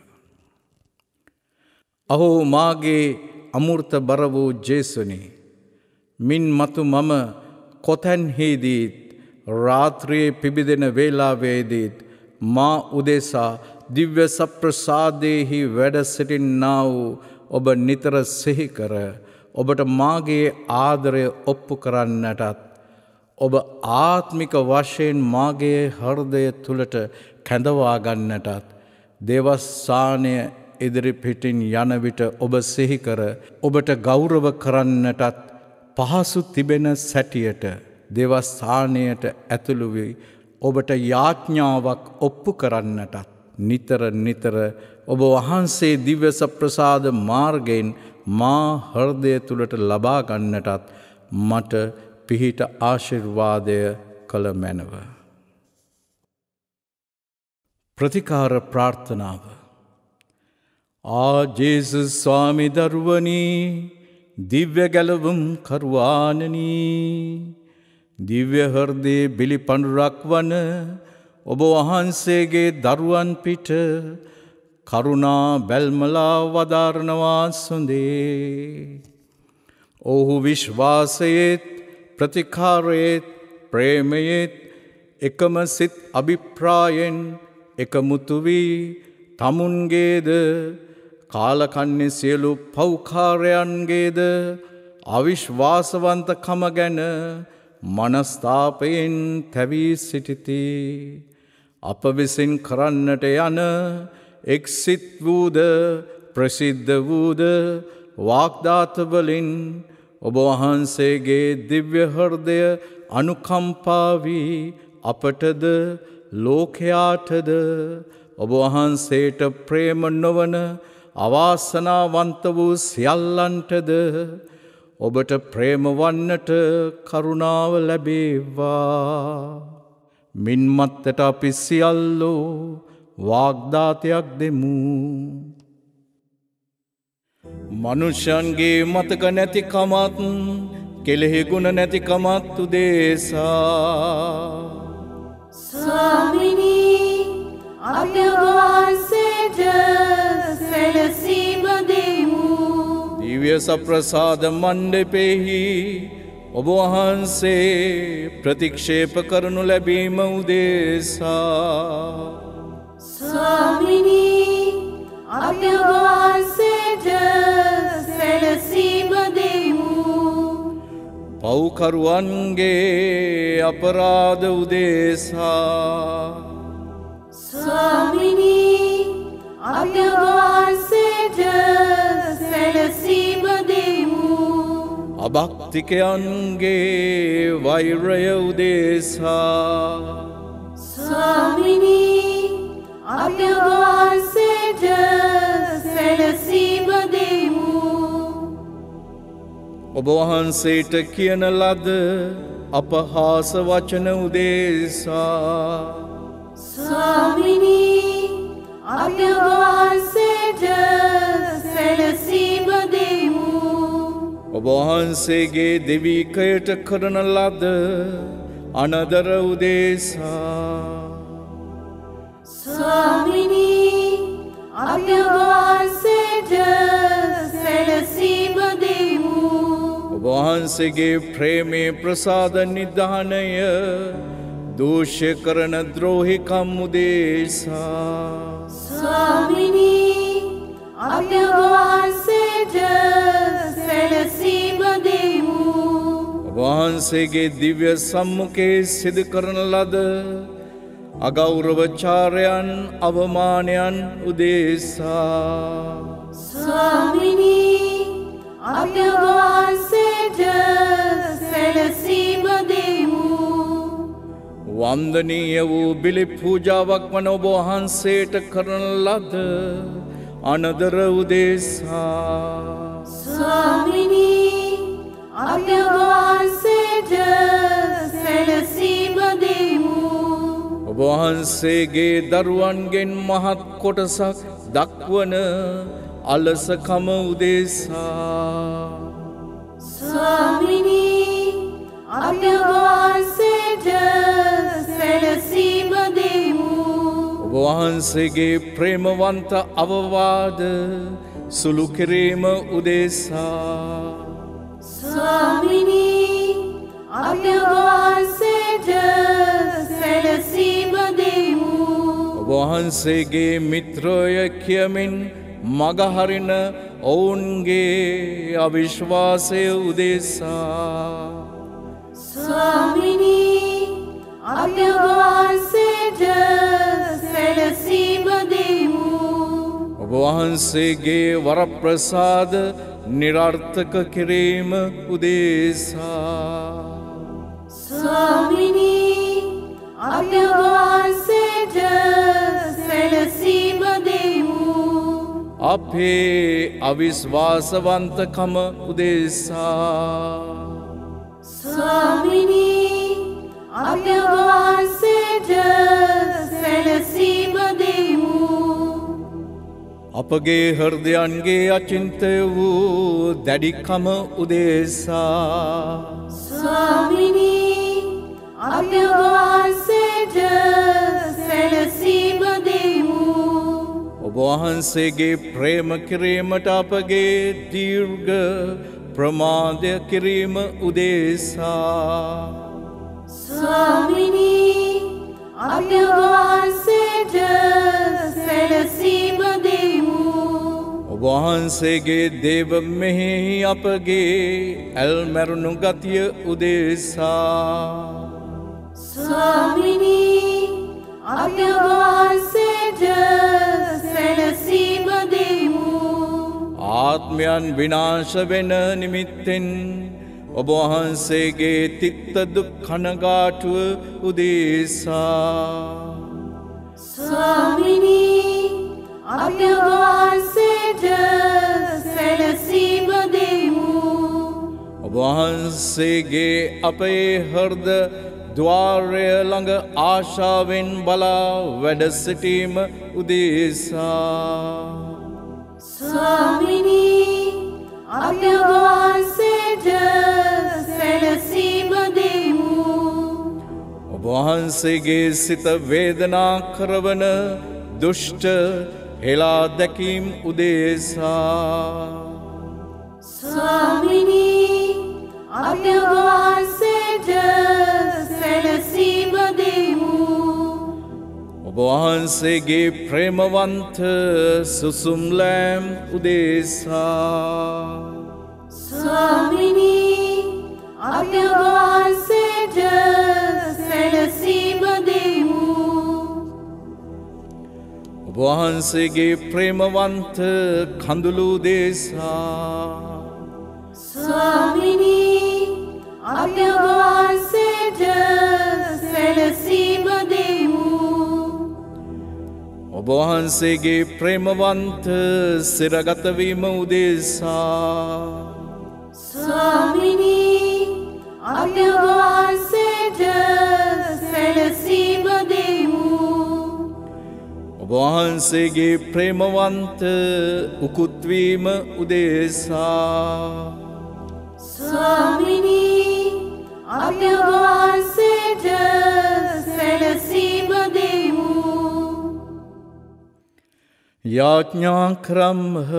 අහෝ මාගේ අමෘත බර වූ ජේසුනි මින් මතු මම කොතැන්හිදීත් රාත්‍රියේ පිබිදෙන වේලාවේදීත් මා උදෙසා දිව්‍ය සප්‍රසාදයෙහි වැඩ සිටින්නා වූ ඔබ නිතර සිහි කර ඔබට මාගේ ආදරය ඔප්පු කරන්නටත් ඔබ ආත්මික වශයෙන් මාගේ හෘදය තුලට කැඳවා ගන්නටත් දේවස්ථානය ඉදිරි පිටින් යන විට ඔබ සිහි කර ඔබට ගෞරව කරන්නටත් පහසු තිබෙන සැටියට දේවස්ථානයට ඇතුළු වී ඔබට යාඥාවක් ඔප්පු කරන්නටත් නිතර නිතර ඔබ වහන්සේ දිව්‍ය සප්‍රසාද මාර්ගයෙන් මා හෘදය තුලට ලබා ගන්නටත් මට පිහිට ආශිර්වාදය කළ මැනව. ප්‍රතිකාර ප්‍රාර්ථනාව. ජේසුස් ස්වාමි දරුවනි, දිව්‍ය ගැලවුම් කරුවානනි, දිව්‍ය හෘදයේ බිලිපඬුරක් වන ඔබ වහන්සේගේ දරුවන් පිට කරුණා බැල්මලා වදාරනවා සොඳේ. ඔහු විශ්වාසයේත් ප්‍රතිකාරයේත් ප්‍රේමයේත් එකම සිත් අභිප්‍රායෙන් එකමුතු වී තමුන්ගේද කාලකන්නේ සියලු පෞකාරයන්ගේද අවිශ්වාසවන්තකම ගැන මනස්ථාපයෙන් තැවී සිටිති. අප විසින් කරන්නට යන එක්සිත් වූද ප්‍රසිද්ධ වූද වාග්දාතවලින් ඔබ වහන්සේගේ දිව්‍ය හෘදය අනුකම්පාවී අපටද ලෝකයාටද ඔබ වහන්සේට ප්‍රේම නොවන අවාසනාවන්ත වූ සියල්ලන්ටද ඔබට ප්‍රේම වන්නට කරුණාව ලැබේවා. මින්මත්තට අපි සියල්ලෝ වාග්දාතයක් දෙමු. මනුෂ්‍යන්ගේ මතක නැතිකමත් කෙලෙහි ගුණ නැතිකමත් උදේසා ස්වාමිනී අපි ඔබ වහන්සේට සැලසීම දෙමු. දිව්‍ය සප්‍රසාද මණ්ඩපෙහි ඔබ වහන්සේ ප්‍රතික්ෂේප කරනු ලැබීම උදෙසා ස්වාමිනී අපි ඔබ වහන්සේට සැලසීම දෙමු. පව්කරුවන්ගේ අපරාධ උදෙසා ස්වාමිනී අපි ඔබ වහන්සේට සැලසීම දෙමු. අභක්තිකයන්ගේ වෛරය උදෙසා ස්වාමිනී අපි ඔබ වහන්සේට සැලසීම දෙමු. ඔබ වහන්සේට කියන ලද අපහාස වචන උදෙසා ස්වාමිනී අපි ඔබ වහන්සේට සැලසීම දෙමු. ඔබ වහන්සේගේ දෙවිකයට කරන ලද අනදර උදෙසා ස්වාමිනී අපි ඔබ වහන්සේට සැලසීම දෙමු. ඔබ වහන්සේගේ ප්‍රේමේ ප්‍රසාද නිධානය දෝෂය කරන ද්‍රෝහිකම් උදෙසා ස්වාමිනී අපි ඔබ වහන්සේට සැලසීම දෙමු. ඔබ වහන්සේගේ දිව්‍ය සම්මුඛයේ සිදු කරන ලද අගෞරවචාරයන් අවමානයන් උදෙසා ස්වාමිනී අපි ඔබ වහන්සේට සැලසීම දෙමු. වන්දනීය වූ බිලි පූජාවක් වන ඔබ වහන්සේට කරන ලද අනදර උදෙසා ස්වාමිනී අපි ඔබ වහන්සේට සැලසීම දෙමු. ඔබ වහන්සේගේ දරුවන්ගෙන් මහත් කොටසක් දක්වන අලසකම උදෙසා ස්වාමිනී අපි ඔබ වහන්සේට සැලසීම දෙමු. ඔබ වහන්සේගේ ප්‍රේමවන්ත අවවාද සුළු කිරීම උදෙසා ස්වාමිනී අපි ඔබ වහන්සේට සැලසීම දෙමු. ඔබ වහන්සේගේ මිත්‍රය කියමින් මගහරින ඔවුන්ගේ අවිශ්වාසය උදෙසා ස්වාමිනී අපි ඔබ වහන්සේට සැලසීම දෙමු. ඔබවහන්සේගේ වරප්‍රසාද නිරර්ථක කිරීම උදෙසා ස්වාමිනී අපි ඔබ වහන්සේට සැලසීම දෙමු. අපේ අවිශ්වාසවන්තකම උදෙසා ස්වාමිනී අපි ඔබ වහන්සේට සැලසීම දෙමු. අපගේ හෘදයන්ගේ අචින්තය වූ දැඩිකම උදෙසා ස්වාමිනී අපි ඔබ වහන්සේට සැලසීම දෙමු. ඔබ වහන්සේගේ ප්‍රේම කිරීමට අපගේ දීර්ඝ ප්‍රමාදය කිරීම උදෙසා ස්වාමිනී අපි ඔබ වහන්සේට සැලසීම දෙමු. ඔබ වහන්සේගේ දේව මෙහි අපගේ ඇල්මැරුණු ගතිය උදෙසා ස්වාමිනී අපි ඔබ වහන්සේට සැලසීම දෙමු. ආත්මයන් විනාශ වෙන නිමිත්තෙන් ඔබ වහන්සේගේ තිත්ත දුක් කනගාටුව උදෙසා ස්වාමිනී අපි ඔබ වහන්සේට සැලසීම දෙමු. ඔබ වහන්සේගේ අපේ හෘද ద్వාරය ළඟ ආශාවෙන් බලා වැඩ සිටීම උදෙසා ස්වාමිනී අපි ඔබ වහන්සේට සැලසීම දෙමු. ඔබ වහන්සේගේ සිත වේදනා කරවන දුෂ්ට හෙලා දැකීම් උදෙසා ස්වාමිනී අපි ඔබ වහන්සේට සැලසීම දෙමු. ඔබ වහන්සේගේ ප්‍රේමවන්ත සුසුම්ලෑම් උදෙසා ස්වාමිනී අපි ඔබ වහන්සේට සැලසීම දෙමු. ඔබ වහන්සේගේ ප්‍රේමවන්ත කඳුළු උදෙසා ස්වාමිනී අපි ඔබ වහන්සේට සැලසීම දෙමු. ඔබ වහන්සේගේ ප්‍රේමවන්ත සිරගතවීම උදෙසා ස්වාමිනී අපි ඔබ වහන්සේට සැලසීම දෙමු. ඔබ වහන්සේගේ ප්‍රේමවන්ත උකුත්වීම උදෙසා ස්වාමිනී අපි ඔබ වහන්සේට සැලසීම දෙමු. යාඥා කරම්හ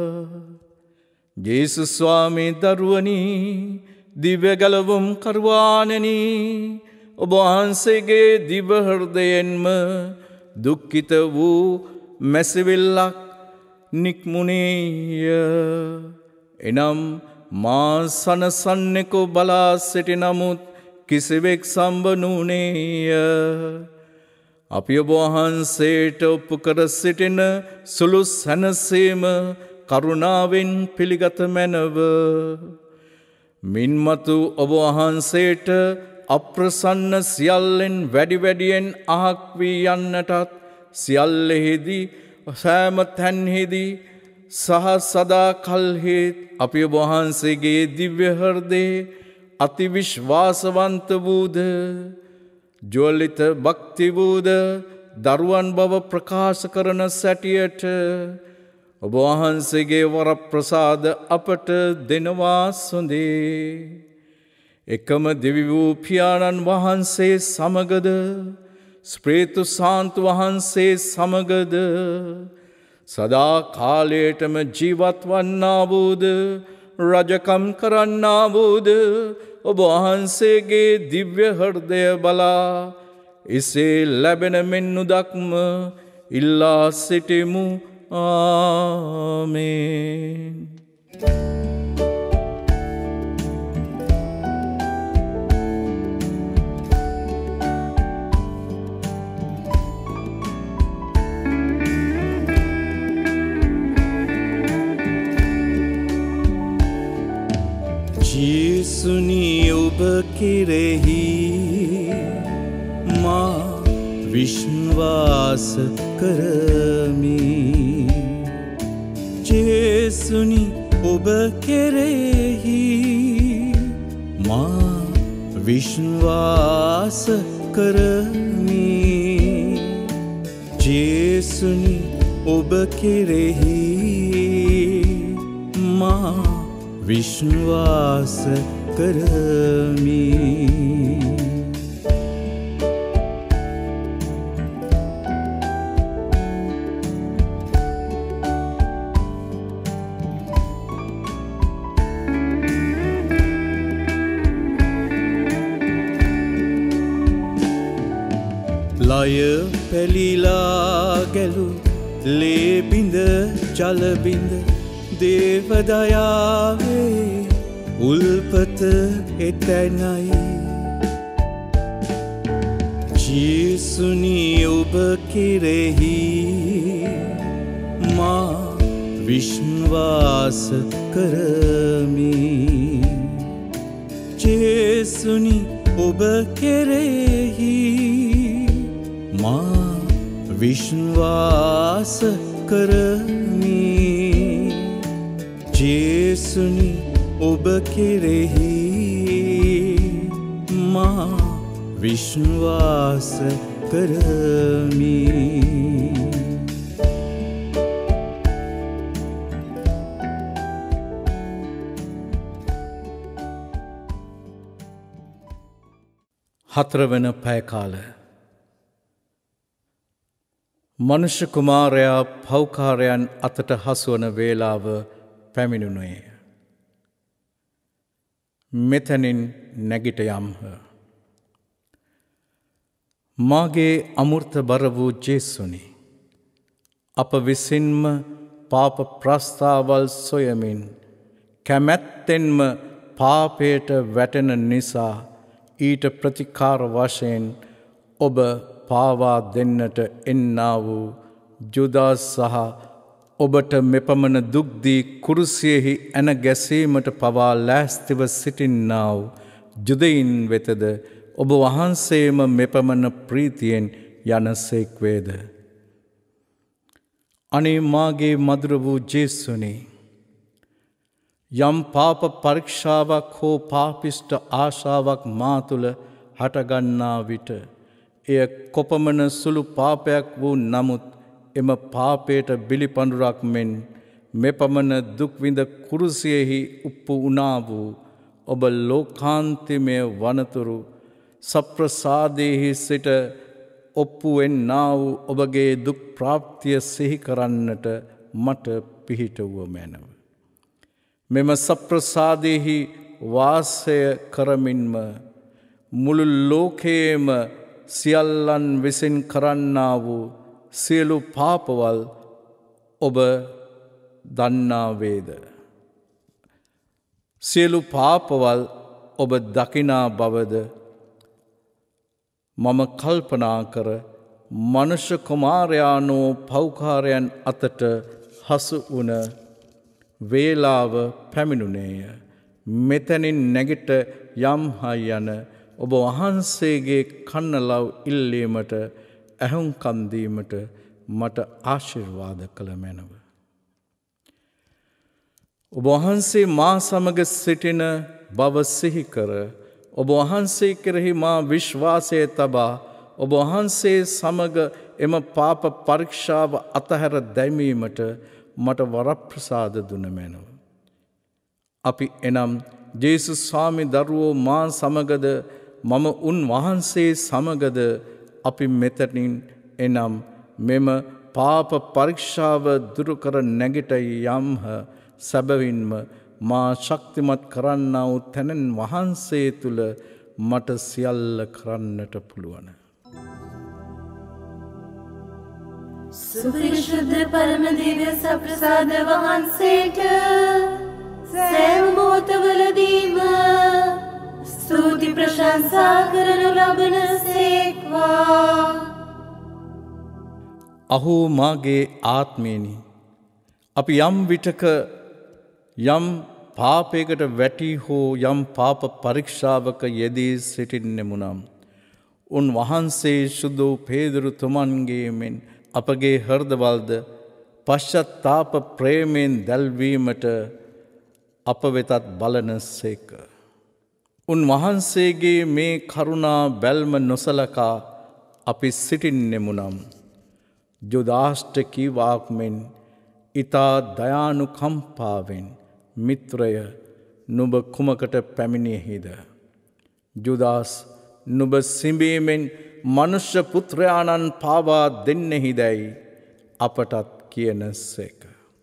ජේසුස් ස්වාමී දරුවනි දිව්‍ය ගලවුම් කරවාණනි ඔබ වහන්සේගේ දිව හෘදයෙන්ම දුක්ඛිත වූ මැසිවිල්ලක් නික්මුණේය. එනම් මා සනසන්නෙකු බලා සිටි නමුත් කිසිවෙක් සම්බ නුනේය. අපි ඔබ වහන්සේට ඔප්පු කර සිටින සුළු සැනසීම කරුණාවෙන් පිළිගත මැනව. මින්මතු ඔබ වහන්සේට අප්‍රසන්න සියල්ලෙන් වැඩි වැඩියෙන් අහක් වී යන්නටත් සියල්ලෙහිදී සෑම තැන්හිදී සහ සදා කල්හිත් අපි ඔබ වහන්සේගේ දිව්‍ය හෘදයේ අතිවිශ්වාසවන්ත වූද ජ්වලිත භක්ති වූද දරුවන් බව ප්‍රකාශ කරන සැටියට ඔබ වහන්සේගේ වරප්‍රසාද අපට දෙනවා සොඳේ. එකම දෙවි වූ පියාණන් වහන්සේ සමගද ස්ප්‍රේතු සාන්තු වහන්සේ සමගද සදා කාලයටම ජීවත් වන්නා වූද රජකම් කරන්නා වූද ඔබ වහන්සේගේ දිව්‍ය හෘදය බලා එසේ ලැබෙන මෙන්නුදක්ම ඉල්ලා සිටිමු. ආමේන්. කෙරෙහි මා විශ්වාස කරමි ජේසුනි ඔබ කෙරෙහි මා විශ්වාස කරමි ජේසුනි ඔබ කෙරෙහි මා විශ්වාස කරමි ලය පැලිලා ගැලු ලේබිඳ ජලබිඳ දේවදයාවේ උල්පත එතැනයි ජේසුනි ඔබ කෙරෙහි මා විශ්වාස කරමි ජේසුනි ඔබ කෙරෙහි මා විශ්වාස කරමි ජේසුනි ඔබ කෙරෙහි මා විශ්වාස කරමි හතරවන පැයකාල මනුෂ්‍ය කුමාරයා පෞකාරයන් අතට හසුවන වේලාව පැමිණුණේ. මෙතැනින් නැගිට යම්හ. මාගේ අමෘත බර වූ ජේසුනි අප විසින්ම පාප ප්‍රස්ථාවල් සොයමින් කැමැත්තෙන්ම පාපයට වැටෙන නිසා ඊට ප්‍රතිකාර වශයෙන් ඔබ පාවා දෙන්නට එන්නා වූ ජුදාස් සහ ඔබට මෙපමණ දුක්දී කුරුසියෙහි ඇන ගැසීමට පවා ලෑස්තිව සිටින්නා වූ ජුදයින් වෙතද ඔබ වහන්සේම මෙපමණ ප්‍රීතියෙන් යනසේක් වේද. අනේ මාගේ මధుර වූ ජේසුනි යම් පාප පරීක්ෂාවක් හෝ පාපිෂ්ට ආශාවක් මා තුළ හටගන්නා විට එය කොපමණ සුළු පාපයක් වූ නමුත් එම පාපයට බිලිපඳුරක් මෙන් මෙපමණ දුක්විඳ කුරුසියෙහි උප්පු වුණා වූ ඔබ ලෝකාන්තිමය වනතුරු සප්‍රසාදයෙහි සිට ඔප්පු වෙන්නා වූ ඔබගේ දුක් ප්‍රාප්තිය සිහි කරන්නට මට පිහිටුව මැනව. මෙම සප්‍රසාදයෙහි වාසය කරමින්ම මුළු ලෝකයේම සියල්ලන් විසින් කරන්නා වූ සියලු පාපවල් ඔබ දන්නා වේද. සියලු පාපවල් ඔබ දකිනා බවද මම කල්පනා කර මනුෂ්‍ය කුමාරයානෝ පෞකාරයන් අතට හසු වුණ වේලාව පැමිණුණේය. මෙතැනින් නැගිට යම්හා යන ඔබ වහන්සේගේ කන්නලව් ඉල්ලීමට ඇහුම්කන් දීමට මට ආශිර්වාද කළ මැනව. ඔබ වහන්සේ මා සමග සිටින බව සිහි කර ඔබ වහන්සේ කෙරෙහි මා විශ්වාසය තබා ඔබ වහන්සේ සමග එම පාප පරීක්ෂාව අතහැර දැමීමට මට වරප්‍රසාද දුන මැනව. අපි එනම් ජේසුස් ස්වාමි දරුවෝ මා සමගද මම උන්වහන්සේ සමගද අපි මෙතනින් එනම් මෙම පාප පරීක්ෂාව දුරු කර නැගිට යම්හ. සැබවින්ම මා ශක්තිමත් කරන්නා වූ තැනන් වහන්සේ තුල මට සියල්ල කරන්නට පුළුවන්. සුපරිශුද්ධ පරම දිව්‍ය සප්‍රසාද වහන්සේට සෑම මොහොතවලදීම ස්තුති ප්‍රශංසා කරනු ලබන සේක්වා. අහෝ මාගේ ආත්මේනි අපි යම් විටක යම් පාපයකට වැටි හෝ යම් පාප පරීක්ෂාවක යෙදී සිටින්නෙමුනම් උන් වහන්සේ සුදු වූ පේදුරුතුමන්ගේ මෙන් අපගේ හෘදවල්ද පශ්චත්තාප ප්‍රේමයෙන් දැල්වීමට අප වෙතත් බලනසේක. උන්වහන්සේගේ මේ කරුණා බැල්ම නොසලකා අපි සිටින්නෙමුනම් ජුදාෂ්ට කීවාක් මෙන් ඊතා දයානුකම්පාවෙන් මිත්‍රය නුඹ කුමකට පැමිණියහිද? ජුදාස් නුඹ සිඹීමෙන් මනුෂ්‍ය පුත්‍රයාණන් පාවා දෙන්නෙහිදැයි අපටත් කියනසේක.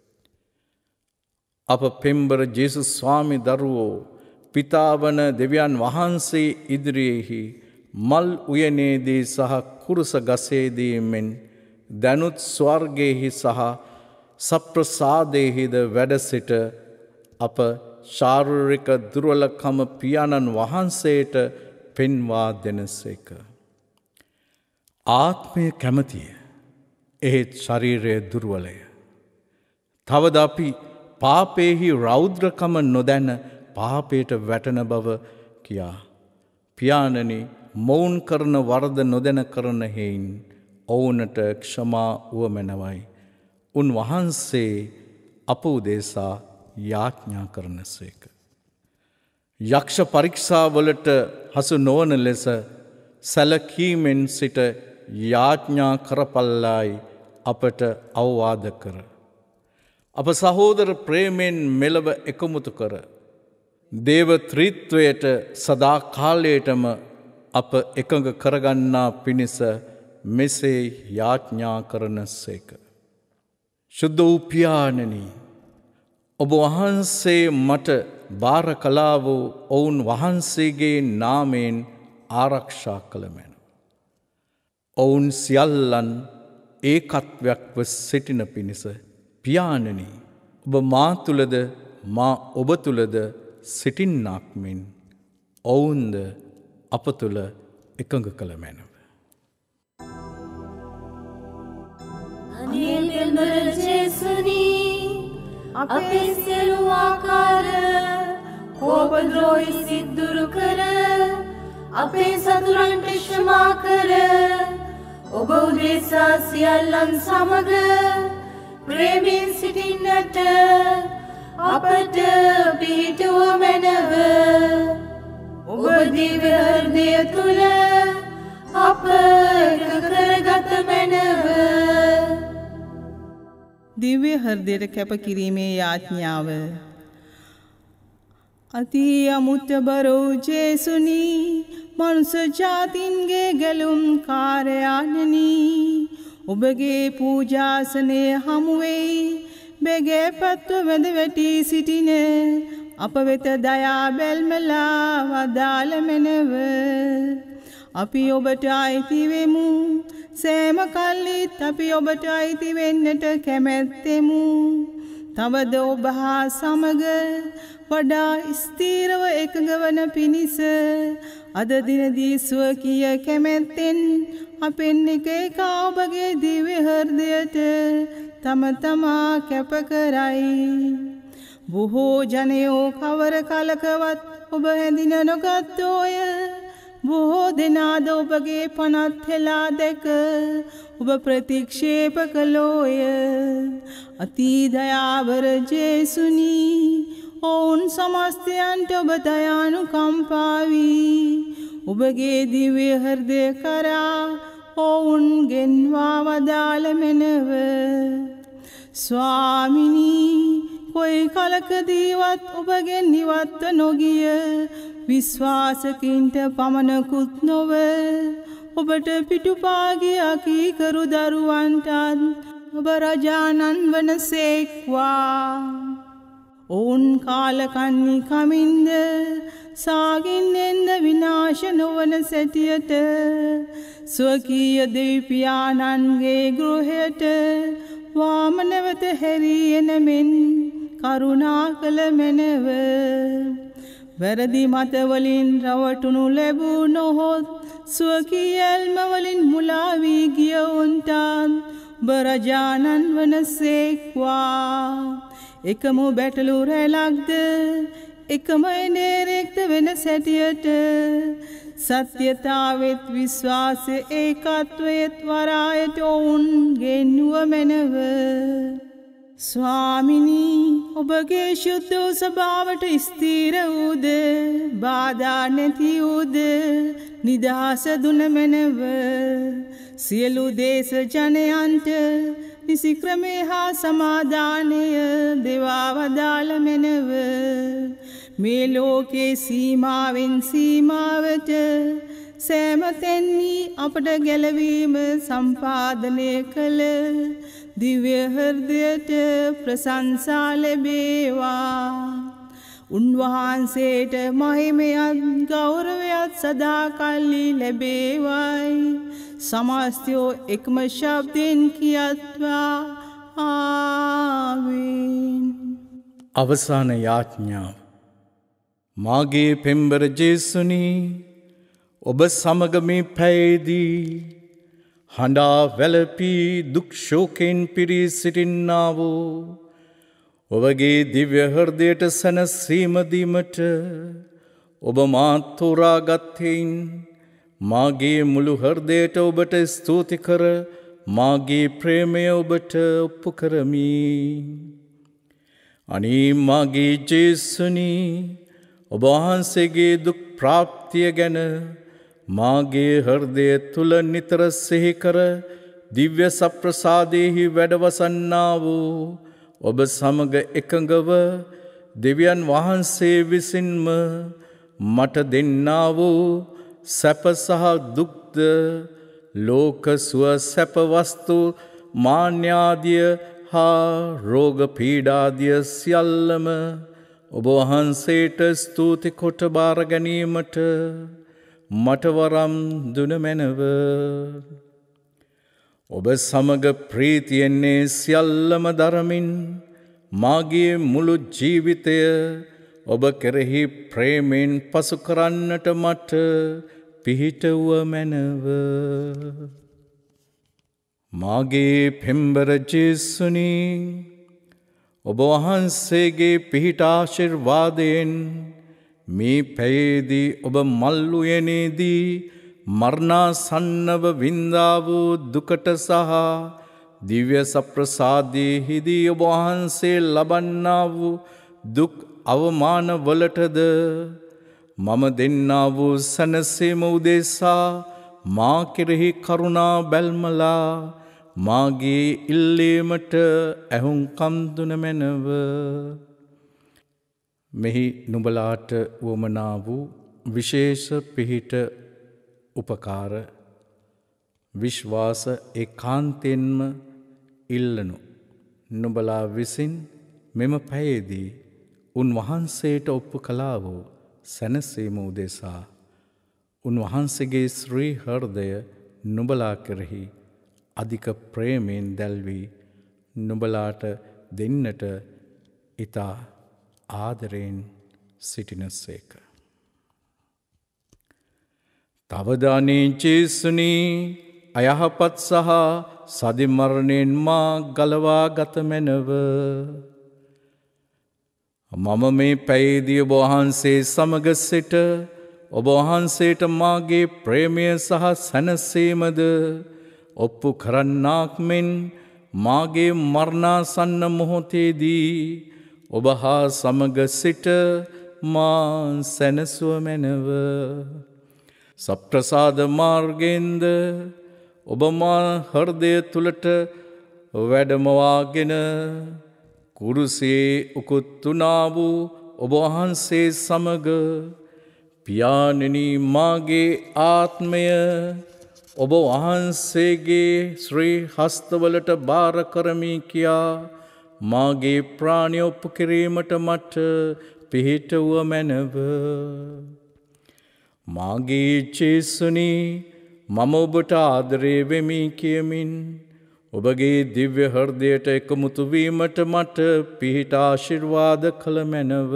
අප පෙම්බර ජේසුස් ස්වාමි දරුවෝ පිතාවන දෙවියන් වහන්සේ ඉදිරියේහි මල් උයනේදී සහ කුරුස ගසේදී මෙන් දැනුත් ස්වර්ගයේහි සහ සප්‍රසාදයේහිද වැඩ සිට අප ශාරීරික දුර්වලකම පියාණන් වහන්සේට පෙන්වා දෙනසේක. ආත්මය කැමතිය, එහෙත් ශරීරය දුර්වලය. තවද අපි පාපයෙහි රෞද්‍රකම නොදැන පාපයට වැටෙන බව කියා. පියාණනි, මොවුන් කරන වරද නොදැන කරන හේයින් ඔවුනට ක්ෂමා වුවමැනවයි. උන්වහන්සේ අප උදෙසා යාඥා කරනසේක. යක්ෂ පරීක්ෂාවලට හසු නොවන ලෙස සැලකීමෙන් සිට යාඥා කරපල්ලායි අපට අවවාද කර. අප සහෝදර ප්‍රේමයෙන් මෙලව එකමුතු කර දේව ත්‍රිත්වයට සදා කාලයටම අප එකඟ කරගන්නා පිණිස මෙසේ යාඥා කරනසේක. ශුද්ධ වූ පියාණනි, ඔබ වහන්සේ මට බාර කළා වූ ඔවුන් වහන්සේගේ නාමයෙන් ආරක්ෂා කළ මැන. ඔවුන් සියල්ලන් ඒකත්වයක්ව සිටින පිණිස පියාණනි, ඔබ මා තුළද මා ඔබ තුළද සිටින්නාක් මෙන් ඔවුන්ද අප තුළ එකඟ කළ මැනව. අනේ පෙම්බර ජේසුනි, අපේ සියලු ආකාර කෝපද්‍රෝහී සිත් දුරු කර අපේ සතුරන්ට ක්ෂමා කර ඔබ උදෙසා සියල්ලන් සමග ප්‍රේමයෙන් සිටින්නට අපට පිහිටුව මැනව. ඔබ දිව්‍ය හෘදය තුල අප කරගත මැනව. දිව්‍ය හෘදයට කැප කිරීමේ යාඥාව. අති අමුත්තබරෝ ජේසුනි, මනුෂ්‍ය ජාතින්ගේ ගැලුම් කාර්යානනි, ඔබගේ පූජාසනය හමුවෙයි බෙගේ පත්ව වැඳ වැටි සිටින අප වෙත දයා බැල්මලා වදාළ මැනව. අපි ඔබට අයිති වෙමු, සෑම කල්ලිත් අපි ඔබට අයිති වෙන්නට කැමැත්තෙමු. තවද ඔබ හා සමග වඩා ස්ථීරව එකඟ වන පිණිස අද දිනදී ස්වකීය කැමැත්තෙන් අපෙන් එක එක ඔබගේ දිව්‍ය හෘදයට තම තමා කැප කරයි. බොහෝ ජනයෝ කවර කලකවත් ඔබ හැඳින නොගත්තෝය. බොහෝ දෙනාද ඔබගේ පනත් හෙලා දැක ඔබ ප්‍රතික්ෂේප කළෝය. අති දයාවර ජේසුනි, ඔවුන් සමස්තයන්ට ඔබ දයානුකම්පාවී ඔබගේ දිව්‍ය හෘදය කරා ඔවුන් ගෙන්වා වදාළ මැනව. ස්වාමිනී, කොයි කලකදීවත් ඔබගෙන් නිවත්ව නොගිය විශ්වාසකින්ට පමණකුත් නොව ඔබට පිටුපාගිය අකීකරු දරුවන්ටත් ඔබ රජාණන් වනසේක්වා. ඔවුන් කාලකන්නි කමින්ද සාගින්නෙන්ද විනාශ නොවන සැටියට ස්වකීය දෙවිපියාණන්ගේ ගෘහයට වාමනවත හැරී එනමෙන් කරුණා කළ මැනව. වැරදි මතවලින් රවටුණු ලැබූ නොහොත් ස්වකීය ඇල්මවලින් මුලා වී ගිය උන්ටත් ඔබ රජාණන් වනසේක්වා. එකම බැටළු රැලක්ද එකම එනේරෙක්ද වෙන සැටියට සත්‍යතාවෙත් විශ්වාසය ඒකත්වයත් වරායට ඔවුන් ගෙන්නුව මැනව ස්වාමිනී ඔබගේ ශුද්ධ වූ ස්වභාවට ස්ථීර වූද බාධා නැති වූද නිදහස දුන මැනව සියලු දේශ ජනයන්ට නිසි ක්‍රමය හා සමාදානය දෙවා වදාළ මැනව මේ ලෝකේ සීමාවෙන් සීමාවට සෑම තැන්හි අපට ගැලවීම සම්පාදනය කළ දිව්‍ය හෘදයට ප්‍රශංසා ලැබේවා උන්වහන්සේට මහිමයත් ගෞරවයත් සදාකල්හි ලැබේවායි සමස්තයෝ එකම ශබ්දයෙන් කියත්වා ආමේන් අවසාන යාඥාව මාගේ පෙම්බර ජේසුනි ඔබ සමග මේ පැයේදී හඬා වැළපී දුක් ශෝකයෙන් පිරී සිටින්නා වූ ඔබගේ දිව්‍ය හෘදයට සැනසීම දීමට ඔබ මාත් තෝරාගත්තෙයින් මාගේ මුළු හෘදයට ඔබට ස්තුති කර මාගේ ප්‍රේමය ඔබට ඔප්පු කරමි. අනේ මාගේ ජේසුනි ඔබ වහන්සේගේ දුක් ප්‍රාප්තිය ගැන මාගේ හෘදය තුල නිතර සිහි කර දිව්‍ය සප්‍රසාදයෙහි වැඩවසන්නා වූ ඔබ සමග එකඟව දෙවියන් වහන්සේ විසින්ම මට දෙන්නා වූ සැප සහ දුක්ද ලෝක සුව සැප වස්තු මාන්‍යාදිය හා රෝග පීඩාදිය සියල්ලම ඔබ වහන්සේට ස්තුති කොට බාර ගැනීමට මට වරම් දුන මැනව. ඔබ සමග ප්‍රීතියෙන්නේ සියල්ලම දරමින් මාගේ මුළු ජීවිතය ඔබ කෙරෙහි ප්‍රේමෙන් පසු කරන්නට මට පිහිටුව මැනව. මාගේ පෙම්බර ජේසුනි ඔබ වහන්සේගේ පිහිට ආශිර්වාදයෙන් මේ පැයේදී ඔබ මල්ලුයනේදී මරණාසන්නව වින්දා වූ දුකට සහ දිව්‍ය සප්‍රසාදයෙහිදී ඔබ වහන්සේ ලබන්නා වූ දුක් අවමාන වලටද මම දෙන්නා වූ සැනසීම උදෙසා මා කෙරෙහි කරුණා බැල්මලා මාගේ ඉල්ලීමට ඇහුම්කන් දුන මැනව. මෙහි නුඹලාට වමනා වූ විශේෂ පිහිට උපකාර විශ්වාස ඒකාන්තයෙන්ම ඉල්ලනු නුඹලා විසින් මෙම පැයේදී උන්වහන්සේට ඔප්පු කළා වූ සැනසීම උදෙසා උන්වහන්සේගේ ශ්‍රී හෘදය නුඹලා කෙරෙහි අධික ප්‍රේමයෙන් දැල්වී නුඹලාට දෙන්නට ඉතා ආදරයෙන් සිටිනසේක. තවදානේ ජේසුනි අයහපත් සහ සදිමරණයෙන් මා ගලවා ගත මැනව. මම මේ පැයේදී ඔබ වහන්සේ සමග සිට ඔබ වහන්සේට මාගේ ප්‍රේමය සහ සැනසීමද ඔප්පු කරන්නාක් මෙන් මාගේ මරණාසන්න මොහොතේදී ඔබ හා සමග සිට මා සැනසුව මැනව. සප්‍රසාද මාර්ගෙන්ද ඔබ මා හෘදය තුලට වැඩමවාගෙන කුරුසියේ උකුත්තුනා වූ ඔබ වහන්සේ සමග පියාණෙනි මාගේ ආත්මය ඔබ වහන්සේගේ ශ්‍රී හස්තවලට බාර කරමි කියා මාගේ ප්‍රාණය ඔප්පු කිරීමට මට පිහිටුව මැනව. මාගේ ජේසුනි මම ඔබට ආදරේ වෙමි කියමින් ඔබගේ දිව්‍ය හෘදයට එකමුතු වීමට මට පිහිට ආශිර්වාද කළ මැනව.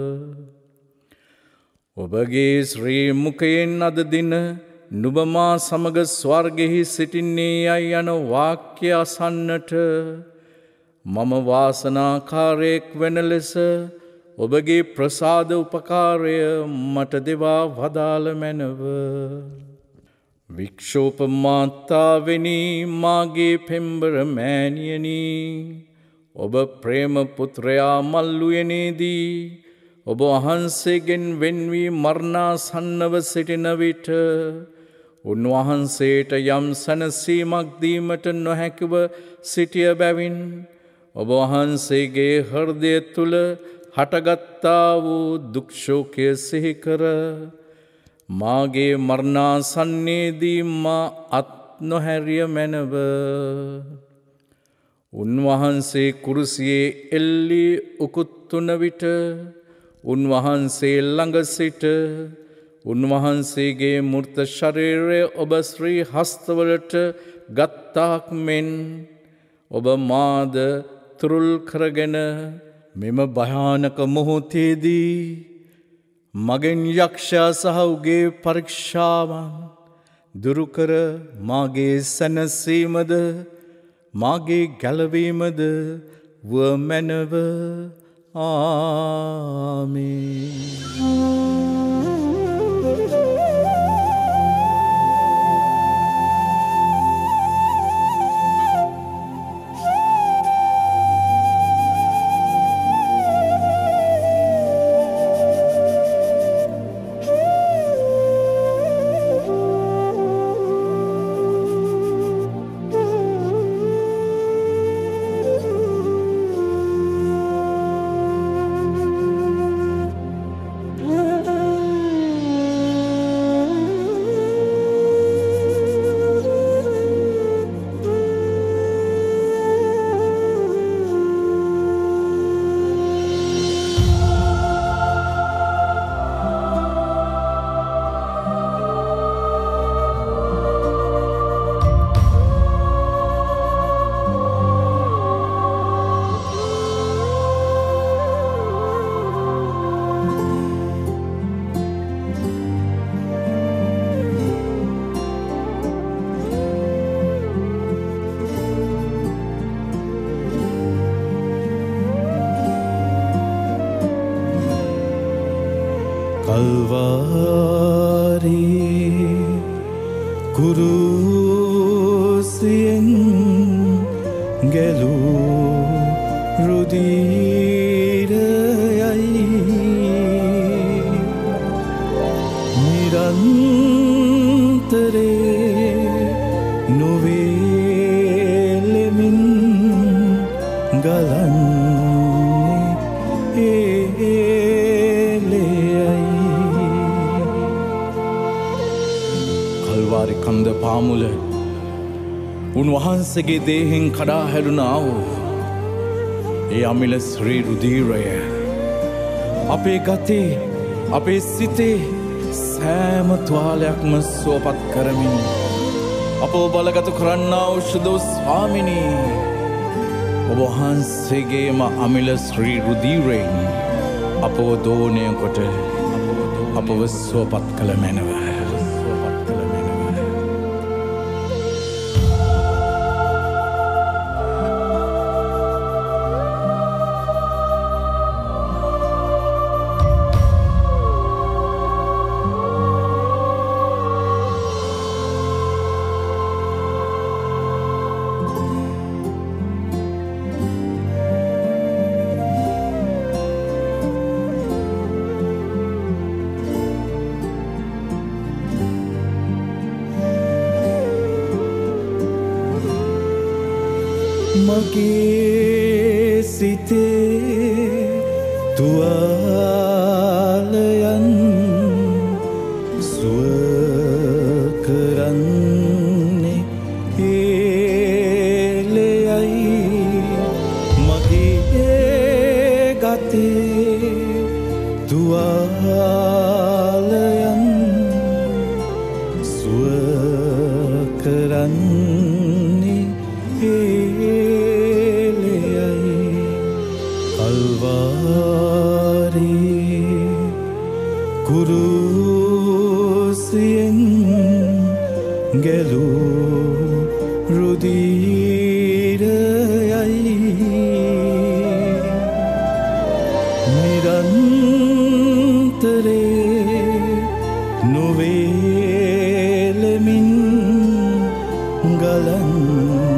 ඔබගේ ශ්‍රී මුඛයෙන් අද දින නුඹ මා සමග ස්වර්ගෙහි සිටින්නේ යයි යන වාක්‍ය අසන්නට මම වාසනාකාරයෙක් වෙන ලෙස ඔබගේ ප්‍රසාද උපකාරය මට දෙවා වදාළ මැනව. වික්ෂෝපමාත්තාවෙනි මාගේ පෙම්බර මෑණියනි ඔබ ප්‍රේම පුත්‍රයා මල්ලුයනේදී ඔබ වහන්සේගෙන් වෙන්වී මරණාසන්නව සිටින විට උන්වහන්සේට යම් සැනසීමක් දීමට නොහැකිව සිටිය බැවින් ඔබ වහන්සේගේ හෘදය තුල හටගත්තා වූ දුක් ශෝකය සිහි කර මාගේ මරණාසන්නයේදී මා අත් නොහැරිය මැනව. උන්වහන්සේ කුරුසියේ එල්ලී උකුත්තුන විට උන්වහන්සේ ළඟ සිට උන්වහන්සේගේ මූර්ත ශරීරය ඔබ ශ්‍රී හස්තවලට ගත්තාක් මෙන් ඔබ මාද තුරුල් කරගෙන මෙම භයානක මොහොතේදී මගෙන් යක්ෂයා සහ උගේ පරීක්ෂාවන් දුරුකර මාගේ සැනසීමද මාගේ ගැලවීමද වූ මැනව. ආමේන්. කුරුසියෙන් ගැලූ රුධිරයයි නිරන්තරේ නොවේලෙමින් ගලන්නේ කල්වාරි කන්ද පාමුල උන්වහන්සේගේ දේහෙන් කඩා හැලුණා වූ ඒ අමිල ශ්‍රී රුධිරය අපේ ගතේ අපේ සිතේ සෑම තුවාලයක්ම සුවපත් කරමින් අපව බලගත කරන්නා වූ ශුද්ධ ස්වාමිනී ඔබ වහන්සේගේම අමිල ශ්‍රී රුධිරයෙන් අපව දෝණය කොට අපව සුවපත් කළ මැනව. මගේ සිතේ තුවාලයන් සුව කරන්නේ හේලයයි මගේ ගතේ තුවාලයන් සුව කරන්නේ කුරුසියෙන් ගැලූ රුධිරයයි සිතින් ගලන්